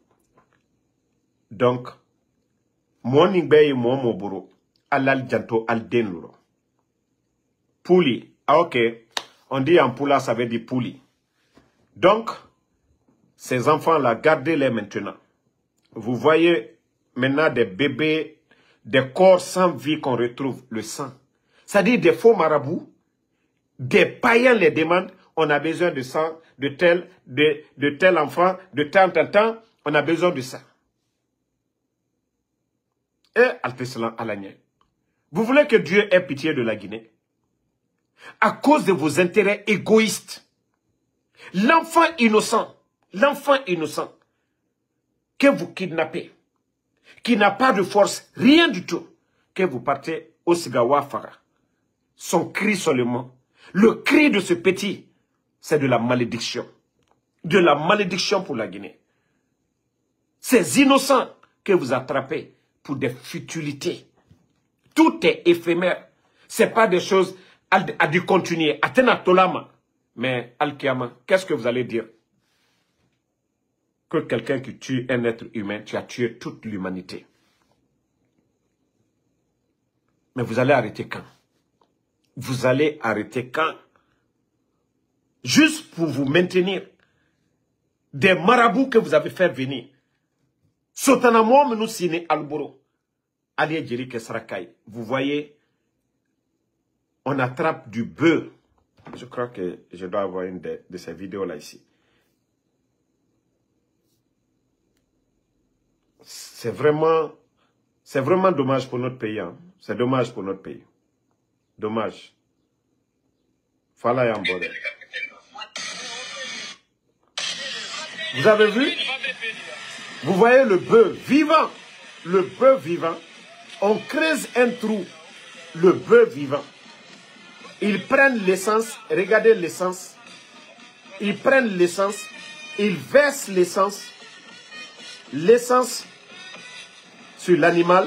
Donc, mon ingbe mon moburo, alal janto al denuro. Pouli, ah ok, on dit en poula, ça veut dire pouli. Donc, ces enfants-là, gardez-les maintenant. Vous voyez maintenant des bébés, des corps sans vie qu'on retrouve, le sang. C'est-à-dire des faux marabouts, des païens les demandent, on a besoin de sang, de tel, de, de tel enfant, de tant, tant, tant, on a besoin de ça. Et Alteslan Alagne, vous voulez que Dieu ait pitié de la Guinée? À cause de vos intérêts égoïstes, l'enfant innocent, l'enfant innocent que vous kidnappez, qui n'a pas de force, rien du tout, que vous partez au Sigawa Fara, son cri seulement, le cri de ce petit, c'est de la malédiction. De la malédiction pour la Guinée. Ces innocents que vous attrapez pour des futilités. Tout est éphémère. Ce n'est pas des choses à dire continuer. Atena Tolama. Mais Al-Kiyama, qu'est-ce que vous allez dire? Que quelqu'un qui tue un être humain, tu as tué toute l'humanité. Mais vous allez arrêter quand? Vous allez arrêter quand? Juste pour vous maintenir. Des marabouts que vous avez fait venir. Sotanamo nous siné Alboro. Allez Djeri Kesrakai. Vous voyez, on attrape du bœuf. Je crois que je dois avoir une de, de ces vidéos là ici. C'est vraiment, c'est vraiment dommage pour notre pays. Hein. C'est dommage pour notre pays. Dommage. Fala Yambore. Vous avez vu? Vous voyez le bœuf vivant. Le bœuf vivant. On creuse un trou. Le bœuf vivant. Ils prennent l'essence. Regardez l'essence. Ils prennent l'essence. Ils versent l'essence. L'essence sur l'animal.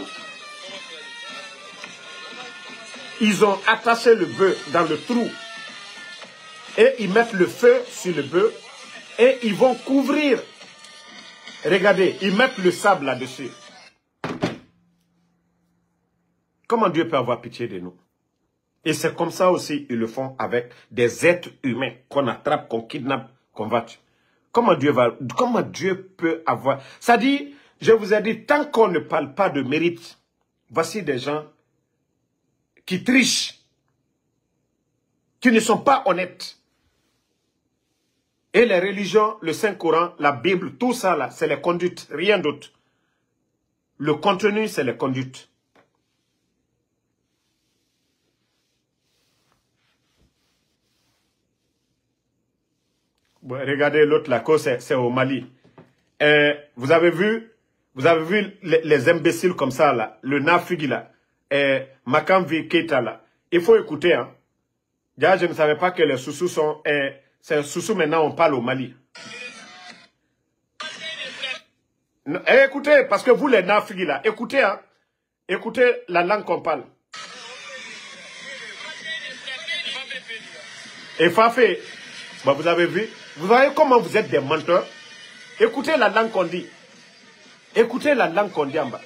Ils ont attaché le bœuf dans le trou. Et ils mettent le feu sur le bœuf. Et ils vont couvrir. Regardez, ils mettent le sable là-dessus. Comment Dieu peut avoir pitié de nous? Et c'est comme ça aussi, ils le font avec des êtres humains qu'on attrape, qu'on kidnappe, qu'on va tuer. Comment Dieu va, comment Dieu peut avoir... Ça dit, je vous ai dit, tant qu'on ne parle pas de mérite, voici des gens qui trichent, qui ne sont pas honnêtes. Et les religions, le Saint-Coran, la Bible, tout ça là, c'est les conduites, rien d'autre. Le contenu, c'est les conduites. Bon, regardez l'autre là, c'est au Mali. Euh, vous avez vu, vous avez vu les, les imbéciles comme ça là, le Nafigi là, euh, Makamvi Keita là. Il faut écouter, hein. Déjà, je ne savais pas que les Soussous sont... Euh, c'est Soussous, maintenant on parle au Mali. Non, eh, écoutez, parce que vous les Nafigi là, écoutez, hein. Écoutez la langue qu'on parle. Et Fafé, bah, vous avez vu, vous voyez comment vous êtes des menteurs. Écoutez la langue qu'on dit. Écoutez la langue qu'on dit en bas.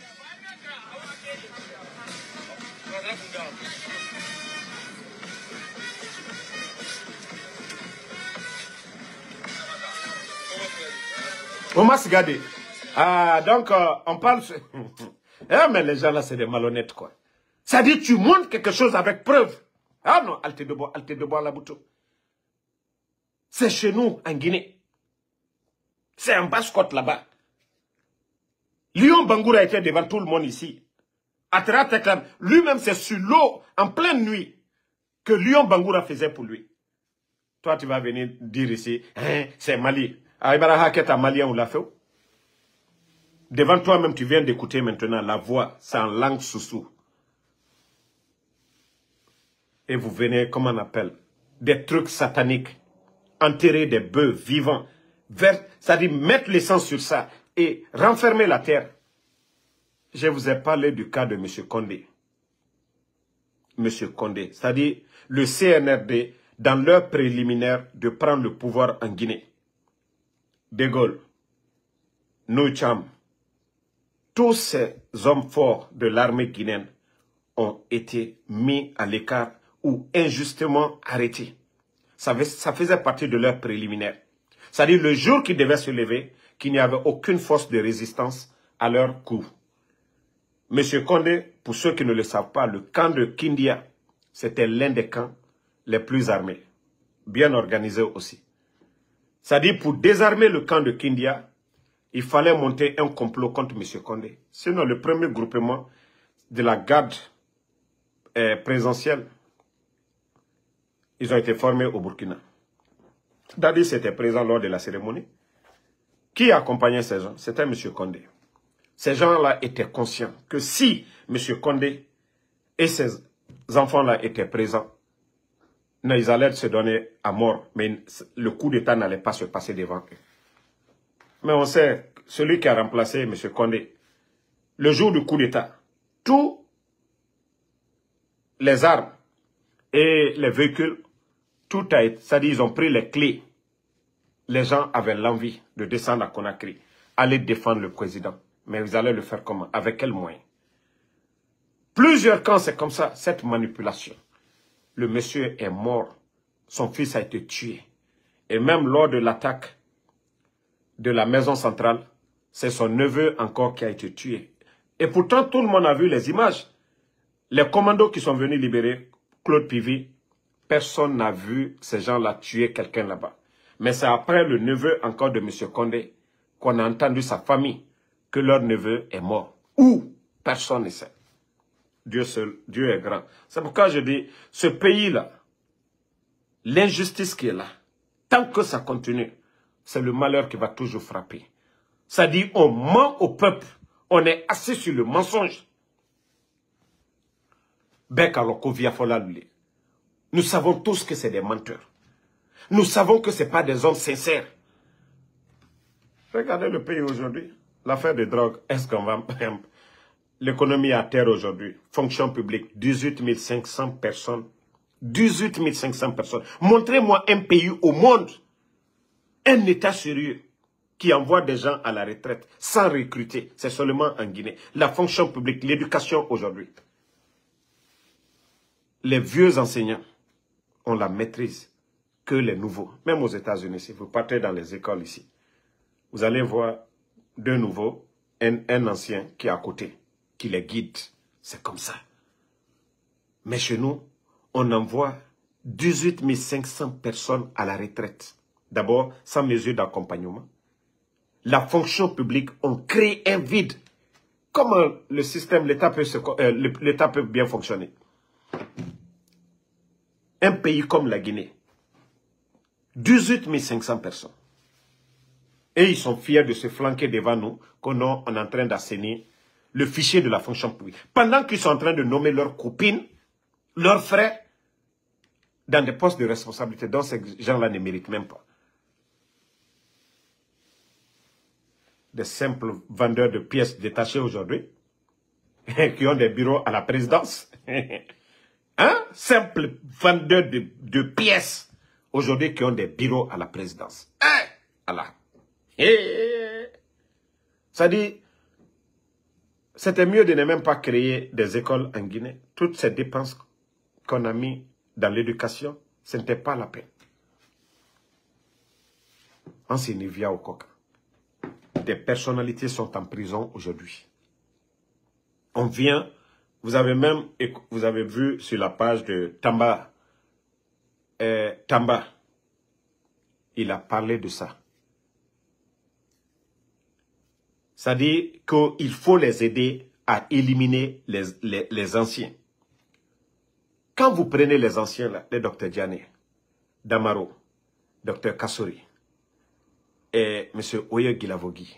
On m'a regardé. Ah, donc, euh, on parle... eh, mais les gens là, c'est des malhonnêtes, quoi. Ça dit, tu montres quelque chose avec preuve. Ah non, alte de bois, alte de bois la bouton. C'est chez nous, en Guinée. C'est en Basse-Côte, là-bas. Lyon Bangoura était devant tout le monde ici. Atera lui-même, c'est sur l'eau, en pleine nuit, que Lyon Bangoura faisait pour lui. Toi, tu vas venir dire ici, hein, c'est Mali. Aïbara Keta Malien ou l'a fait. Devant toi-même, tu viens d'écouter maintenant la voix, c'est en langue soussou. Et vous venez, comment on appelle, des trucs sataniques, enterrer des bœufs vivants, c'est-à-dire mettre l'essence sur ça et renfermer la terre. Je vous ai parlé du cas de M. Condé. M. Condé, c'est-à-dire le C N R D, dans leur préliminaire de prendre le pouvoir en Guinée. De Gaulle, Noucham, tous ces hommes forts de l'armée guinéenne ont été mis à l'écart ou injustement arrêtés. Ça, ça faisait partie de leur préliminaire. C'est-à-dire le jour qu'ils devaient se lever, qu'il n'y avait aucune force de résistance à leur coup. Monsieur Condé, pour ceux qui ne le savent pas, le camp de Kindia, c'était l'un des camps les plus armés. bien organisé aussi. C'est-à-dire, pour désarmer le camp de Kindia, il fallait monter un complot contre M. Condé. Sinon, le premier groupement de la garde euh, présidentielle, ils ont été formés au Burkina. Dadi était présent lors de la cérémonie. Qui accompagnait ces gens? C'était M. Condé. Ces gens-là étaient conscients que si M. Condé et ses enfants-là étaient présents, non, ils allaient se donner à mort, mais le coup d'État n'allait pas se passer devant eux. Mais on sait, celui qui a remplacé M. Condé, le jour du coup d'État, tous les armes et les véhicules, tout a été, c'est-à-dire ils ont pris les clés. Les gens avaient l'envie de descendre à Conakry, aller défendre le président. Mais ils allaient le faire comment? Avec quels moyens? Plusieurs camps, c'est comme ça, cette manipulation. Le monsieur est mort, son fils a été tué. Et même lors de l'attaque de la maison centrale, c'est son neveu encore qui a été tué. Et pourtant, tout le monde a vu les images. Les commandos qui sont venus libérer Claude Pivy, personne n'a vu ces gens-là tuer quelqu'un là-bas. Mais c'est après le neveu encore de M. Condé qu'on a entendu sa famille que leur neveu est mort. Où? Personne ne sait. Dieu seul, Dieu est grand. C'est pourquoi je dis, ce pays-là, l'injustice qui est là, tant que ça continue, c'est le malheur qui va toujours frapper. Ça dit, on ment au peuple, on est assis sur le mensonge. Nous savons tous que c'est des menteurs. Nous savons que ce n'est pas des hommes sincères. Regardez le pays aujourd'hui. L'affaire des drogues, est-ce qu'on va... L'économie à terre aujourd'hui, fonction publique, dix-huit mille cinq cents personnes. dix-huit mille cinq cents personnes. Montrez-moi un pays au monde, un État sérieux, qui envoie des gens à la retraite sans recruter. C'est seulement en Guinée. La fonction publique, l'éducation aujourd'hui. Les vieux enseignants ont la maîtrise que les nouveaux. Même aux États-Unis, si vous partez dans les écoles ici, vous allez voir deux nouveaux, un, un ancien qui est à côté, qui les guide. C'est comme ça. Mais chez nous, on envoie dix-huit mille cinq cents personnes à la retraite. D'abord, sans mesure d'accompagnement. La fonction publique, on crée un vide. Comment le système, l'État peut, euh, l'État peut bien fonctionner? Un pays comme la Guinée, dix-huit mille cinq cents personnes. Et ils sont fiers de se flanquer devant nous, qu'on est en train d'assainir le fichier de la fonction publique. Pendant qu'ils sont en train de nommer leurs copines, leurs frères, dans des postes de responsabilité dont ces gens-là ne méritent même pas. Des simples vendeurs de pièces détachées aujourd'hui, qui ont des bureaux à la présidence. Hein? Simples vendeurs de, de pièces, aujourd'hui, qui ont des bureaux à la présidence. Hein? Allah. Ça dit, c'était mieux de ne même pas créer des écoles en Guinée. Toutes ces dépenses qu'on a mis dans l'éducation, ce n'était pas la peine. En Sénévia au Coca, des personnalités sont en prison aujourd'hui. On vient, vous avez même, vous avez vu sur la page de Tamba, euh, Tamba, il a parlé de ça. Ça dit qu'il faut les aider à éliminer les, les, les anciens. Quand vous prenez les anciens, là, les docteur Diané, Damaro, docteur Kassori et M. Oye Guilavogui,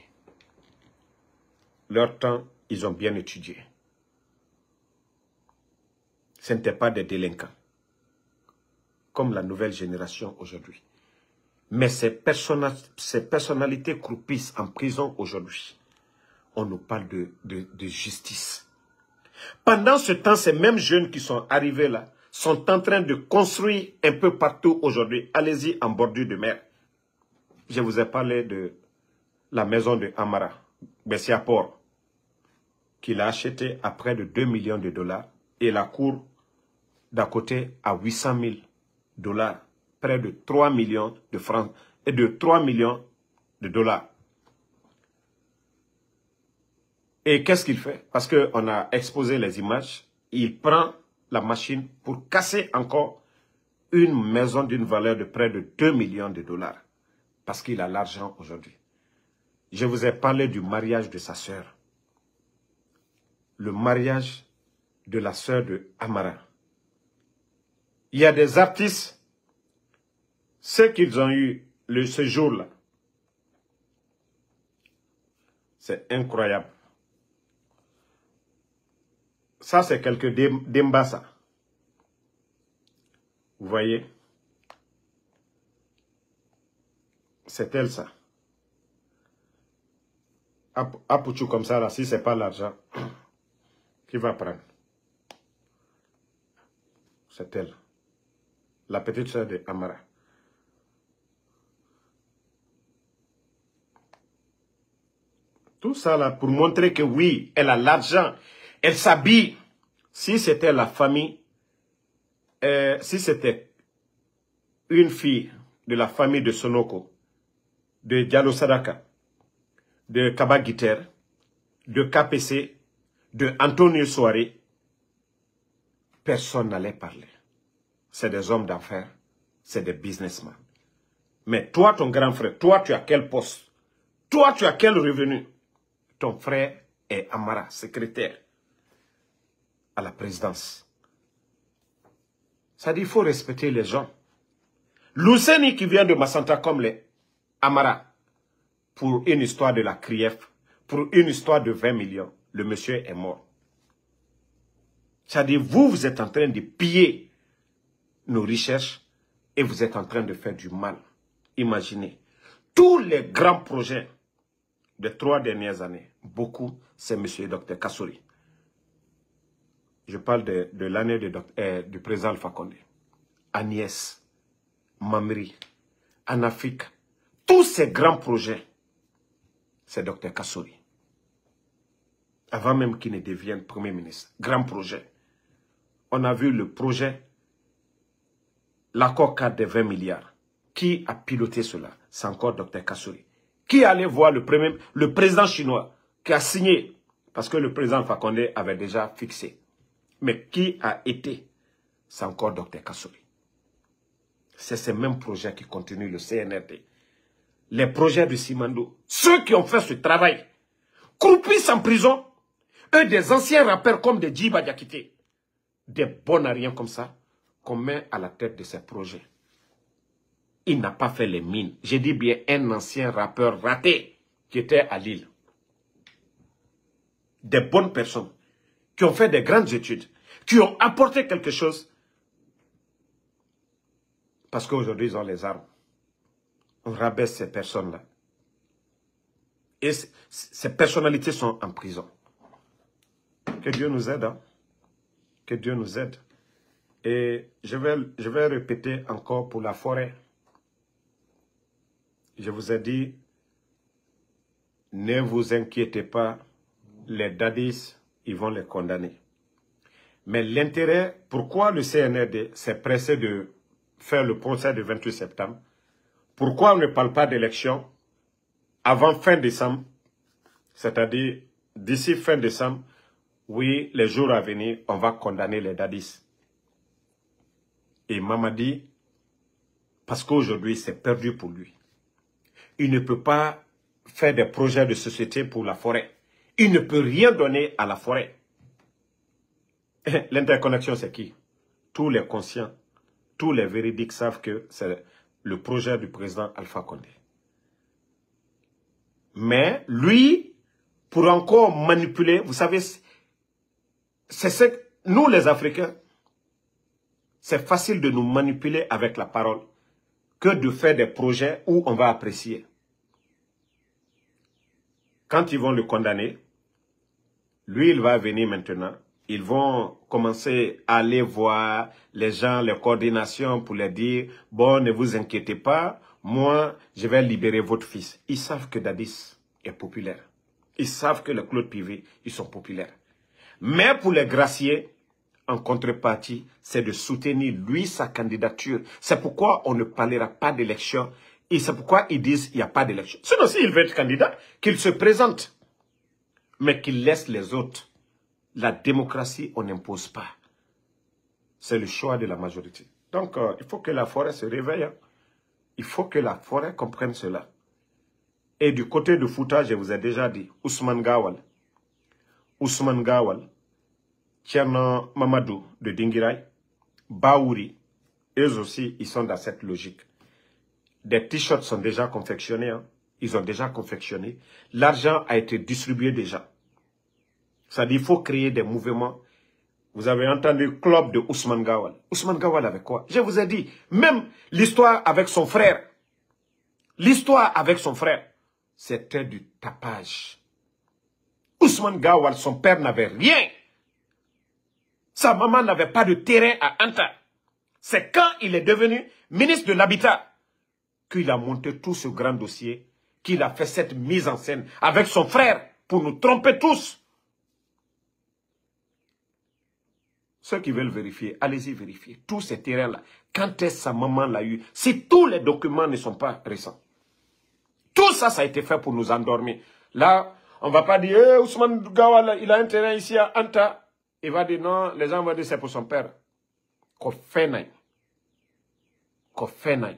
leur temps, ils ont bien étudié. Ce n'étaient pas des délinquants, comme la nouvelle génération aujourd'hui. Mais ces, personna ces personnalités croupissent en prison aujourd'hui. On nous parle de, de, de justice. Pendant ce temps, ces mêmes jeunes qui sont arrivés là sont en train de construire un peu partout aujourd'hui. Allez-y en bordure de mer. Je vous ai parlé de la maison de Amara, Bessiaport, qu'il a acheté à près de deux millions de dollars et la cour d'à côté à huit cent mille dollars, près de trois millions de francs et de trois millions de dollars. Et qu'est-ce qu'il fait? Parce qu'on a exposé les images, il prend la machine pour casser encore une maison d'une valeur de près de deux millions de dollars. Parce qu'il a l'argent aujourd'hui. Je vous ai parlé du mariage de sa sœur. Le mariage de la sœur de Amara. Il y a des artistes, ceux qu'ils ont eu le, ce jour-là, c'est incroyable. Ça, c'est quelques Dembassa. Vous voyez? C'est elle, ça. Apouchou comme ça, là, si ce n'est pas l'argent, qui va prendre? C'est elle. La petite sœur de Amara. Tout ça là pour montrer que oui, elle a l'argent. Elle s'habille. Si c'était la famille, euh, si c'était une fille de la famille de Sonoko, de Diallo Sadaka, de Kaba Giter, de K P C, de Antonio Soare, personne n'allait parler. C'est des hommes d'affaires, c'est des businessmen. Mais toi, ton grand frère, toi, tu as quel poste? Toi, tu as quel revenu? Ton frère est Amara, secrétaire à la présidence. Ça dit, il faut respecter les gens. Luceni qui vient de Massanta comme les Amara, pour une histoire de la C R I E F, pour une histoire de vingt millions, le monsieur est mort. Ça dit, vous, vous êtes en train de piller nos recherches et vous êtes en train de faire du mal. Imaginez, tous les grands projets des trois dernières années, beaucoup, c'est M. Docteur Kassouri. Je parle de, de l'année euh, du président Alpha Condé. Agnès, Mamri, en Afrique, tous ces grands projets, c'est Docteur Kassouri. Avant même qu'il ne devienne Premier ministre. Grand projet. On a vu le projet, l'accord cadre de vingt milliards. Qui a piloté cela? C'est encore Docteur Kassouri. Qui allait voir le, premier, le président chinois qui a signé? Parce que le président Alpha Condé avait déjà fixé. Mais qui a été? C'est encore Docteur Kassouri. C'est ces mêmes projets qui continuent le C N R D. Les projets de Simando. Ceux qui ont fait ce travail. Croupis en prison. Eux, des anciens rappeurs comme des Djiba Diakité. Des bons à rien comme ça. Qu'on met à la tête de ces projets. Il n'a pas fait les mines. J'ai dit bien un ancien rappeur raté qui était à Lille. Des bonnes personnes qui ont fait des grandes études, qui ont apporté quelque chose. Parce qu'aujourd'hui, ils ont les armes. On rabaisse ces personnes-là. Et ces personnalités sont en prison. Que Dieu nous aide. Hein? Que Dieu nous aide. Et je vais, je vais répéter encore pour la forêt. Je vous ai dit, ne vous inquiétez pas, les daddies, ils vont les condamner. Mais l'intérêt, pourquoi le C N R D s'est pressé de faire le procès du vingt-huit septembre? Pourquoi on ne parle pas d'élection avant fin décembre? C'est-à-dire, d'ici fin décembre, oui, les jours à venir, on va condamner les daddies. Et Mamadi, parce qu'aujourd'hui, c'est perdu pour lui. Il ne peut pas faire des projets de société pour la forêt. Il ne peut rien donner à la forêt. L'interconnexion, c'est qui? Tous les conscients, tous les véridiques savent que c'est le projet du président Alpha Condé. Mais lui, pour encore manipuler, vous savez, c'est ce que nous les Africains, c'est facile de nous manipuler avec la parole que de faire des projets où on va apprécier. Quand ils vont le condamner, lui, il va venir maintenant. Ils vont commencer à aller voir les gens, les coordinations pour leur dire, bon, ne vous inquiétez pas, moi, je vais libérer votre fils. Ils savent que Dadis est populaire. Ils savent que les Claude Pivet, ils sont populaires. Mais pour les gracier, en contrepartie, c'est de soutenir, lui, sa candidature. C'est pourquoi on ne parlera pas d'élection. Et c'est pourquoi ils disent qu'il n'y a pas d'élection. Sinon, s'il veut être candidat, qu'il se présente. Mais qu'il laisse les autres. La démocratie, on n'impose pas. C'est le choix de la majorité. Donc, euh, il faut que la forêt se réveille. Hein. Il faut que la forêt comprenne cela. Et du côté de Fouta, je vous ai déjà dit, Ousmane Gawal, Ousmane Gawal, Tcherno Mamadou de Dingirai, Baouri, eux aussi, ils sont dans cette logique. Des t-shirts sont déjà confectionnés. Hein. Ils ont déjà confectionné. L'argent a été distribué déjà. Ça dit, il faut créer des mouvements. Vous avez entendu le club de Ousmane Gawal. Ousmane Gawal avec quoi? Je vous ai dit, même l'histoire avec son frère. L'histoire avec son frère, c'était du tapage. Ousmane Gawal, son père n'avait rien. Sa maman n'avait pas de terrain à Anta. C'est quand il est devenu ministre de l'Habitat qu'il a monté tout ce grand dossier, qu'il a fait cette mise en scène avec son frère pour nous tromper tous. Ceux qui veulent vérifier, allez-y vérifier. Tous ces terrains-là, quand est-ce sa maman l'a eu? Si tous les documents ne sont pas récents. Tout ça, ça a été fait pour nous endormir. Là, on ne va pas dire, hey, Ousmane Gawal, il a un terrain ici à Anta. Il va dire non, les gens vont dire c'est pour son père. Qu'on fait naï. Qu'on fait naï.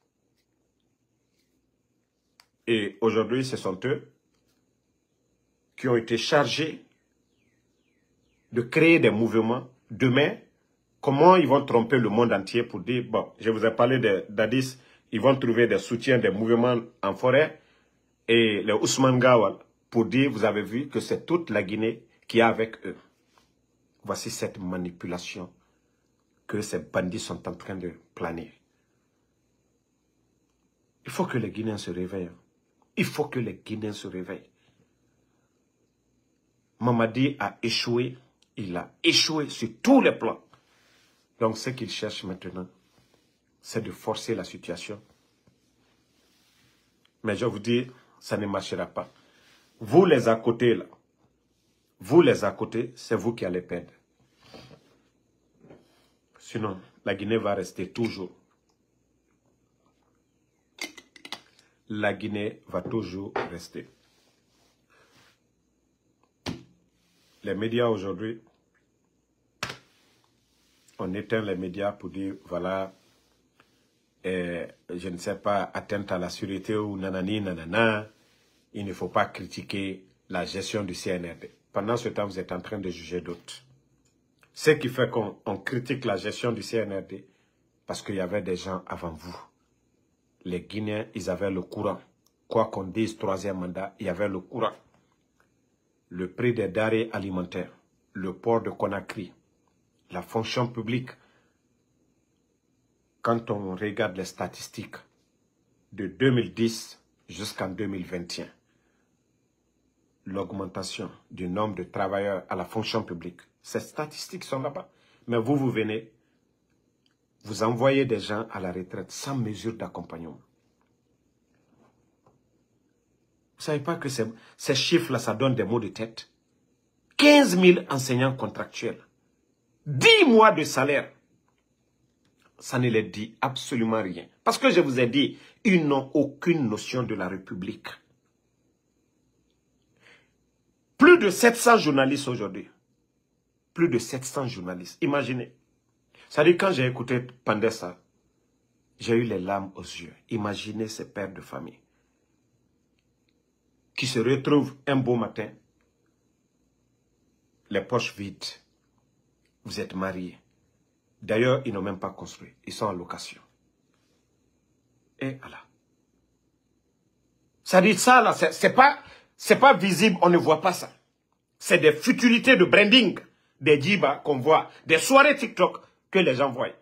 Et aujourd'hui, ce sont eux qui ont été chargés de créer des mouvements. Demain, comment ils vont tromper le monde entier pour dire, bon, je vous ai parlé d'Addis, ils vont trouver des soutiens des mouvements en forêt et les Ousmane Gawal pour dire, vous avez vu que c'est toute la Guinée qui est avec eux. Voici cette manipulation que ces bandits sont en train de planer. Il faut que les Guinéens se réveillent. Il faut que les Guinéens se réveillent. Mamadi a échoué. Il a échoué sur tous les plans. Donc ce qu'il cherche maintenant, c'est de forcer la situation. Mais je vous dis, ça ne marchera pas. Vous les à côté là, vous les à côté, c'est vous qui allez perdre. Sinon, la Guinée va rester toujours. La Guinée va toujours rester. Les médias aujourd'hui, on éteint les médias pour dire, voilà, eh, je ne sais pas, atteinte à la sûreté ou nanani, nanana, il ne faut pas critiquer la gestion du C N R D. Pendant ce temps, vous êtes en train de juger d'autres. Ce qui fait qu'on on critique la gestion du C N R D, parce qu'il y avait des gens avant vous. Les Guinéens, ils avaient le courant. Quoi qu'on dise, troisième mandat, il y avait le courant. Le prix des denrées alimentaires, le port de Conakry, la fonction publique. Quand on regarde les statistiques de deux mille dix jusqu'en deux mille vingt et un, l'augmentation du nombre de travailleurs à la fonction publique, ces statistiques sont là-bas. Mais vous, vous venez, vous envoyez des gens à la retraite sans mesure d'accompagnement. Vous ne savez pas que ces, ces chiffres-là, ça donne des maux de tête. quinze mille enseignants contractuels. dix mois de salaire. Ça ne les dit absolument rien. Parce que je vous ai dit, ils n'ont aucune notion de la République. Plus de sept cents journalistes aujourd'hui. Plus de sept cents journalistes. Imaginez. C'est-à-dire, quand j'ai écouté Pandessa, j'ai eu les larmes aux yeux. Imaginez ces pères de famille qui se retrouvent un beau matin, les poches vides. Vous êtes mariés. D'ailleurs, ils n'ont même pas construit. Ils sont en location. Et voilà. Ça dit ça, là, c'est pas, c'est pas visible, on ne voit pas ça. C'est des futilités de branding, des djibas qu'on voit, des soirées TikTok que les gens voient.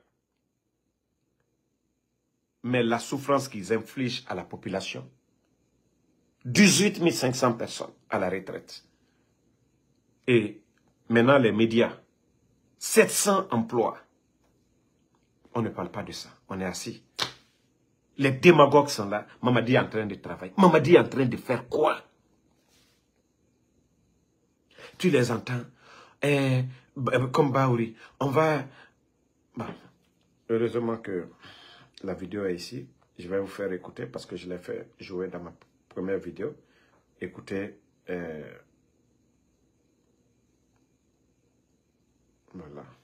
Mais la souffrance qu'ils infligent à la population, dix-huit mille cinq cents personnes à la retraite. Et maintenant, les médias, sept cents emplois. On ne parle pas de ça. On est assis. Les démagogues sont là. Mamadi est en train de travailler. Mamadi est en train de faire quoi? Tu les entends. Eh, comme Baouri. On va... Bon. Heureusement que la vidéo est ici. Je vais vous faire écouter parce que je l'ai fait jouer dans ma première vidéo. Écoutez. Euh... Voilà.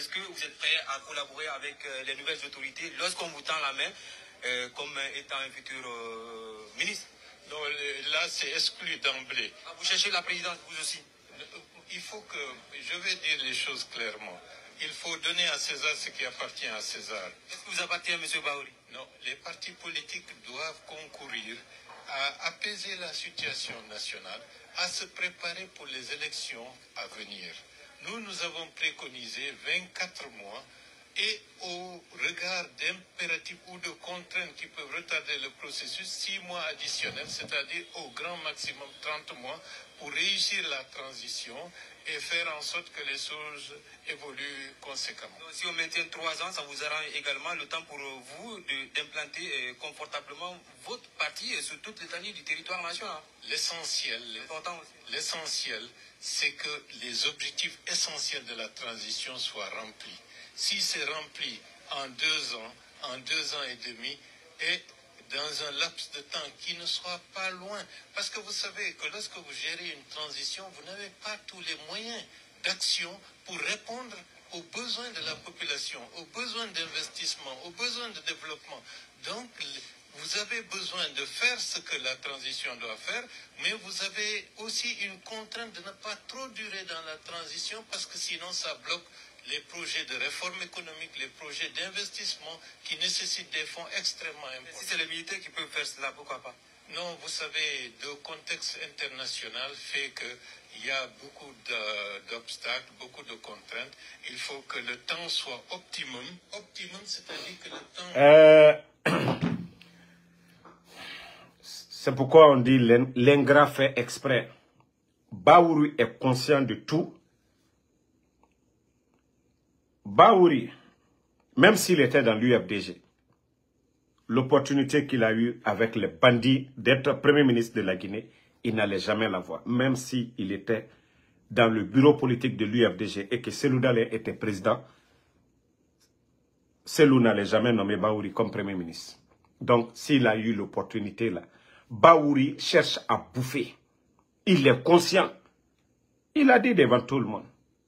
est-ce que vous êtes prêt à collaborer avec euh, les nouvelles autorités lorsqu'on vous tend la main euh, comme étant un futur euh, ministre? Non, là, c'est exclu d'emblée. Ah, vous cherchez la présidence, vous aussi? Il faut que, je vais dire les choses clairement, il faut donner à César ce qui appartient à César. Qu'est-ce qui vous appartient, M. Bahouri? Non, les partis politiques doivent concourir à apaiser la situation nationale, à se préparer pour les élections à venir. Nous, nous avons préconisé vingt-quatre mois et au regard d'impératifs ou de contraintes qui peuvent retarder le processus, six mois additionnels, c'est-à-dire au grand maximum trente mois, pour réussir la transition et faire en sorte que les choses évoluent conséquemment. Donc, si on maintient trois ans, ça vous arrange également le temps pour vous d'implanter euh, confortablement votre parti sur toute l'étendue du territoire national. L'essentiel, l'essentiel, c'est que les objectifs essentiels de la transition soient remplis. Si c'est rempli en deux ans, en deux ans et demi, et dans un laps de temps qui ne soit pas loin, parce que vous savez que lorsque vous gérez une transition, vous n'avez pas tous les moyens d'action pour répondre aux besoins de la population, aux besoins d'investissement, aux besoins de développement. Donc, vous avez besoin de faire ce que la transition doit faire, mais vous avez aussi une contrainte de ne pas trop durer dans la transition, parce que sinon ça bloque les projets de réforme économique, les projets d'investissement qui nécessitent des fonds extrêmement importants. Si c'est les militaires qui peuvent faire cela, pourquoi pas? Non, vous savez, le contexte international fait qu'il y a beaucoup d'obstacles, beaucoup de contraintes. Il faut que le temps soit optimum. Optimum, c'est-à-dire que le temps... Euh... C'est pourquoi on dit l'ingrat fait exprès. Bahouri est conscient de tout. Bahouri, même s'il était dans l'U F D G, l'opportunité qu'il a eue avec les bandits d'être Premier ministre de la Guinée, il n'allait jamais l'avoir. Même s'il était dans le bureau politique de l'U F D G et que Selou Dalein était président, Selou n'allait jamais nommer Bahouri comme Premier ministre. Donc, s'il a eu l'opportunité là, Bahouri cherche à bouffer. Il est conscient. Il a dit devant tout le monde.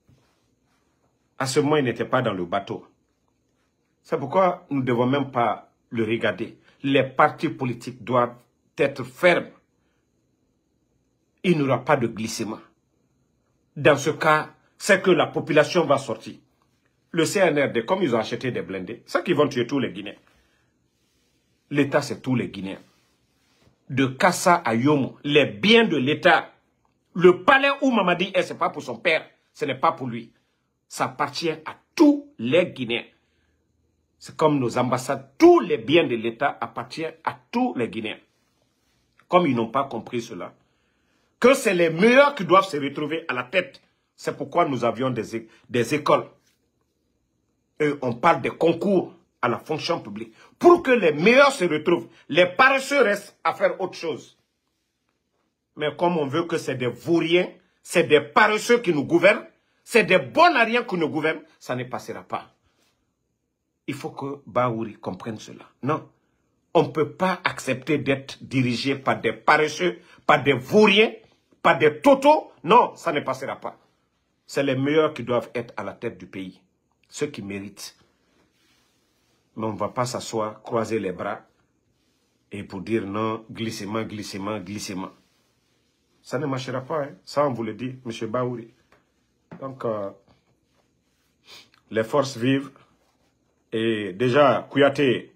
À ce moment, il n'était pas dans le bateau. C'est pourquoi nous ne devons même pas le regarder. Les partis politiques doivent être fermes. Il n'y aura pas de glissement. Dans ce cas, c'est que la population va sortir. Le C N R D, comme ils ont acheté des blindés, c'est qu'ils vont tuer tous les Guinéens. L'État, c'est tous les Guinéens. De Kassa à Yomo, les biens de l'État. Le palais où Mamadi est, ce n'est pas pour son père, ce n'est pas pour lui. Ça appartient à tous les Guinéens. C'est comme nos ambassades. Tous les biens de l'État appartiennent à tous les Guinéens. Comme ils n'ont pas compris cela, que c'est les meilleurs qui doivent se retrouver à la tête. C'est pourquoi nous avions des, des écoles. Et on parle des concours à la fonction publique. Pour que les meilleurs se retrouvent, les paresseux restent à faire autre chose. Mais comme on veut que c'est des vauriens, c'est des paresseux qui nous gouvernent, c'est des bons à rien qui nous gouvernent, ça ne passera pas. Il faut que Bahouri comprenne cela. Non, on ne peut pas accepter d'être dirigé par des paresseux, par des vauriens, par des totos. Non, ça ne passera pas. C'est les meilleurs qui doivent être à la tête du pays. Ceux qui méritent. Mais on ne va pas s'asseoir, croiser les bras et pour dire non, glissement, glissement, glissement. Ça ne marchera pas, hein. Ça on vous le dit, M. Bahouri. Donc, euh, les forces vivent. Et déjà, Kouyaté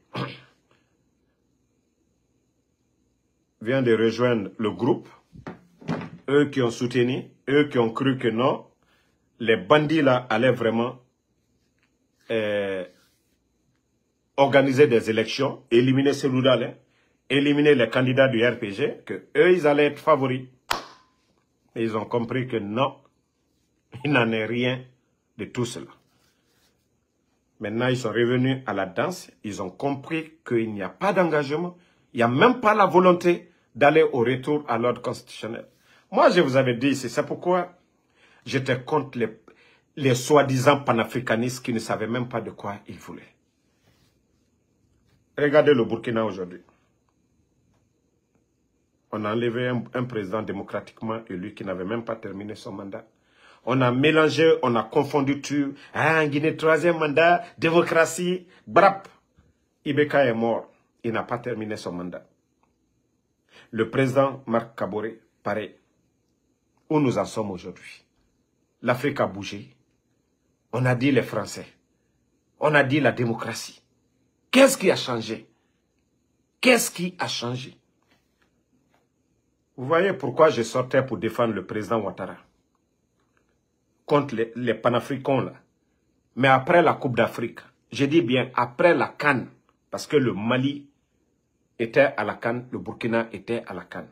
vient de rejoindre le groupe. Eux qui ont soutenu, eux qui ont cru que non, les bandits là allaient vraiment euh, organiser des élections, éliminer Selou Dalein, éliminer les candidats du R P G, que eux ils allaient être favoris. Et ils ont compris que non, il n'en est rien de tout cela. Maintenant, ils sont revenus à la danse. Ils ont compris qu'il n'y a pas d'engagement. Il n'y a même pas la volonté d'aller au retour à l'ordre constitutionnel. Moi, je vous avais dit, c'est pourquoi j'étais contre les, les soi-disant panafricanistes qui ne savaient même pas de quoi ils voulaient. Regardez le Burkina aujourd'hui. On a enlevé un, un président démocratiquement élu qui n'avait même pas terminé son mandat. On a mélangé, on a confondu tout. Ah, en Guinée, troisième mandat, démocratie, brap. Ibeka est mort. Il n'a pas terminé son mandat. Le président Marc Kaboré, pareil. Où nous en sommes aujourd'hui? L'Afrique a bougé. On a dit les Français. On a dit la démocratie. Qu'est-ce qui a changé? Qu'est-ce qui a changé? Vous voyez pourquoi je sortais pour défendre le président Ouattara contre les, les panafricains là. Mais après la Coupe d'Afrique, je dis bien après la CAN, parce que le Mali était à la CAN, le Burkina était à la CAN.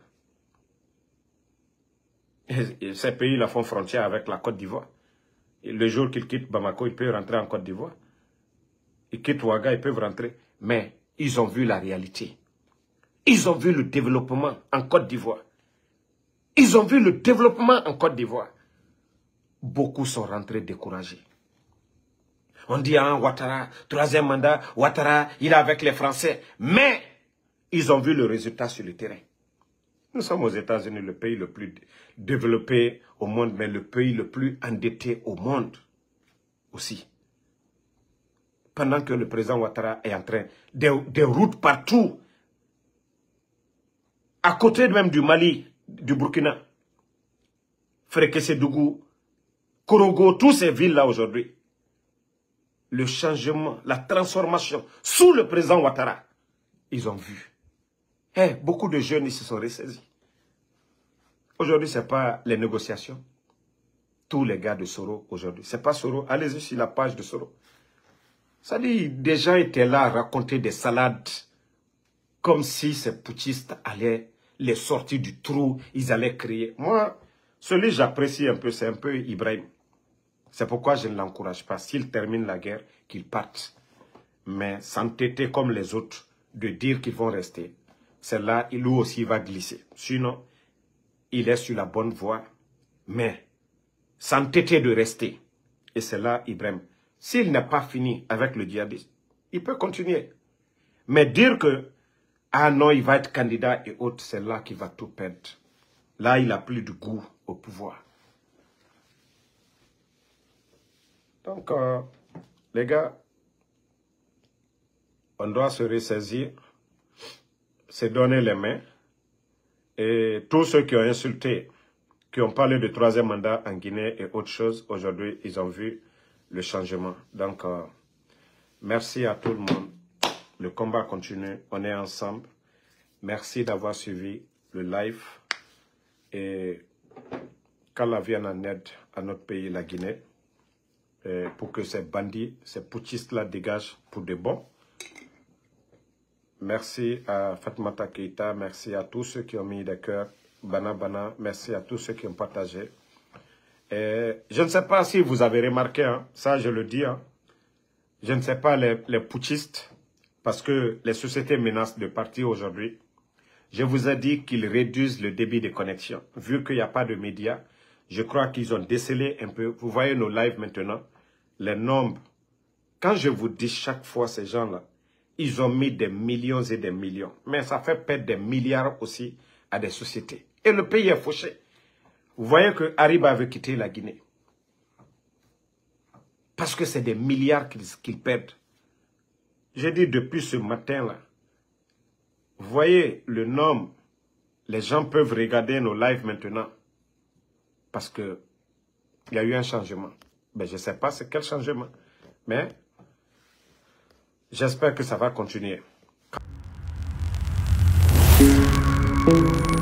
Et, et ces pays-là font frontière avec la Côte d'Ivoire. Le jour qu'ils quittent Bamako, ils peuvent rentrer en Côte d'Ivoire. Ils quittent Ouaga, ils peuvent rentrer. Mais ils ont vu la réalité. Ils ont vu le développement en Côte d'Ivoire. Ils ont vu le développement en Côte d'Ivoire. Beaucoup sont rentrés découragés. On dit, hein, Ouattara, troisième mandat, Ouattara, il est avec les Français. Mais ils ont vu le résultat sur le terrain. Nous sommes aux États-Unis, le pays le plus développé au monde, mais le pays le plus endetté au monde aussi. Pendant que le président Ouattara est en train, des, des routes partout, à côté même du Mali, du Burkina, Frékessédougou, Korogo, toutes ces villes-là aujourd'hui, le changement, la transformation, sous le président Ouattara, ils ont vu. Hey, beaucoup de jeunes ils se sont ressaisis. Aujourd'hui, ce n'est pas les négociations. Tous les gars de Soro aujourd'hui, ce n'est pas Soro. Allez-y sur la page de Soro. Ça dit, des gens étaient là à raconter des salades comme si ces putschistes allaient les sortir du trou, ils allaient crier. Moi, celui que j'apprécie un peu, c'est un peu Ibrahim. C'est pourquoi je ne l'encourage pas. S'il termine la guerre, qu'il parte. Mais s'entêter comme les autres, de dire qu'ils vont rester, c'est là, lui aussi va glisser. Sinon, il est sur la bonne voie. Mais s'entêter de rester. Et c'est là, Ibrahim. S'il n'est pas fini avec le djihadisme, il peut continuer. Mais dire que, ah non, il va être candidat et autres, c'est là qu'il va tout perdre. Là, il n'a plus de goût au pouvoir. Donc, euh, les gars, on doit se ressaisir, se donner les mains. Et tous ceux qui ont insulté, qui ont parlé de troisième mandat en Guinée et autre chose, aujourd'hui, ils ont vu le changement. Donc, euh, merci à tout le monde. Le combat continue. On est ensemble. Merci d'avoir suivi le live. Et qu'Allah vienne en aide à notre pays, la Guinée, et pour que ces bandits, ces putschistes-là dégagent pour de bon. Merci à Fatoumata Keïta. Merci à tous ceux qui ont mis des cœurs. Bana Bana. Merci à tous ceux qui ont partagé. Et je ne sais pas si vous avez remarqué, hein, ça je le dis, hein, je ne sais pas les, les putschistes, parce que les sociétés menacent de partir aujourd'hui. Je vous ai dit qu'ils réduisent le débit de connexion. Vu qu'il n'y a pas de médias, je crois qu'ils ont décelé un peu. Vous voyez nos lives maintenant, les nombres. Quand je vous dis chaque fois ces gens-là, ils ont mis des millions et des millions. Mais ça fait perdre des milliards aussi à des sociétés. Et le pays est fauché. Vous voyez que Ariba avait quitté la Guinée. Parce que c'est des milliards qu'ils qu'ils perdent. J'ai dit depuis ce matin-là, vous voyez le nombre, les gens peuvent regarder nos lives maintenant. Parce que il y a eu un changement. Ben, je ne sais pas c'est quel changement. Mais j'espère que ça va continuer.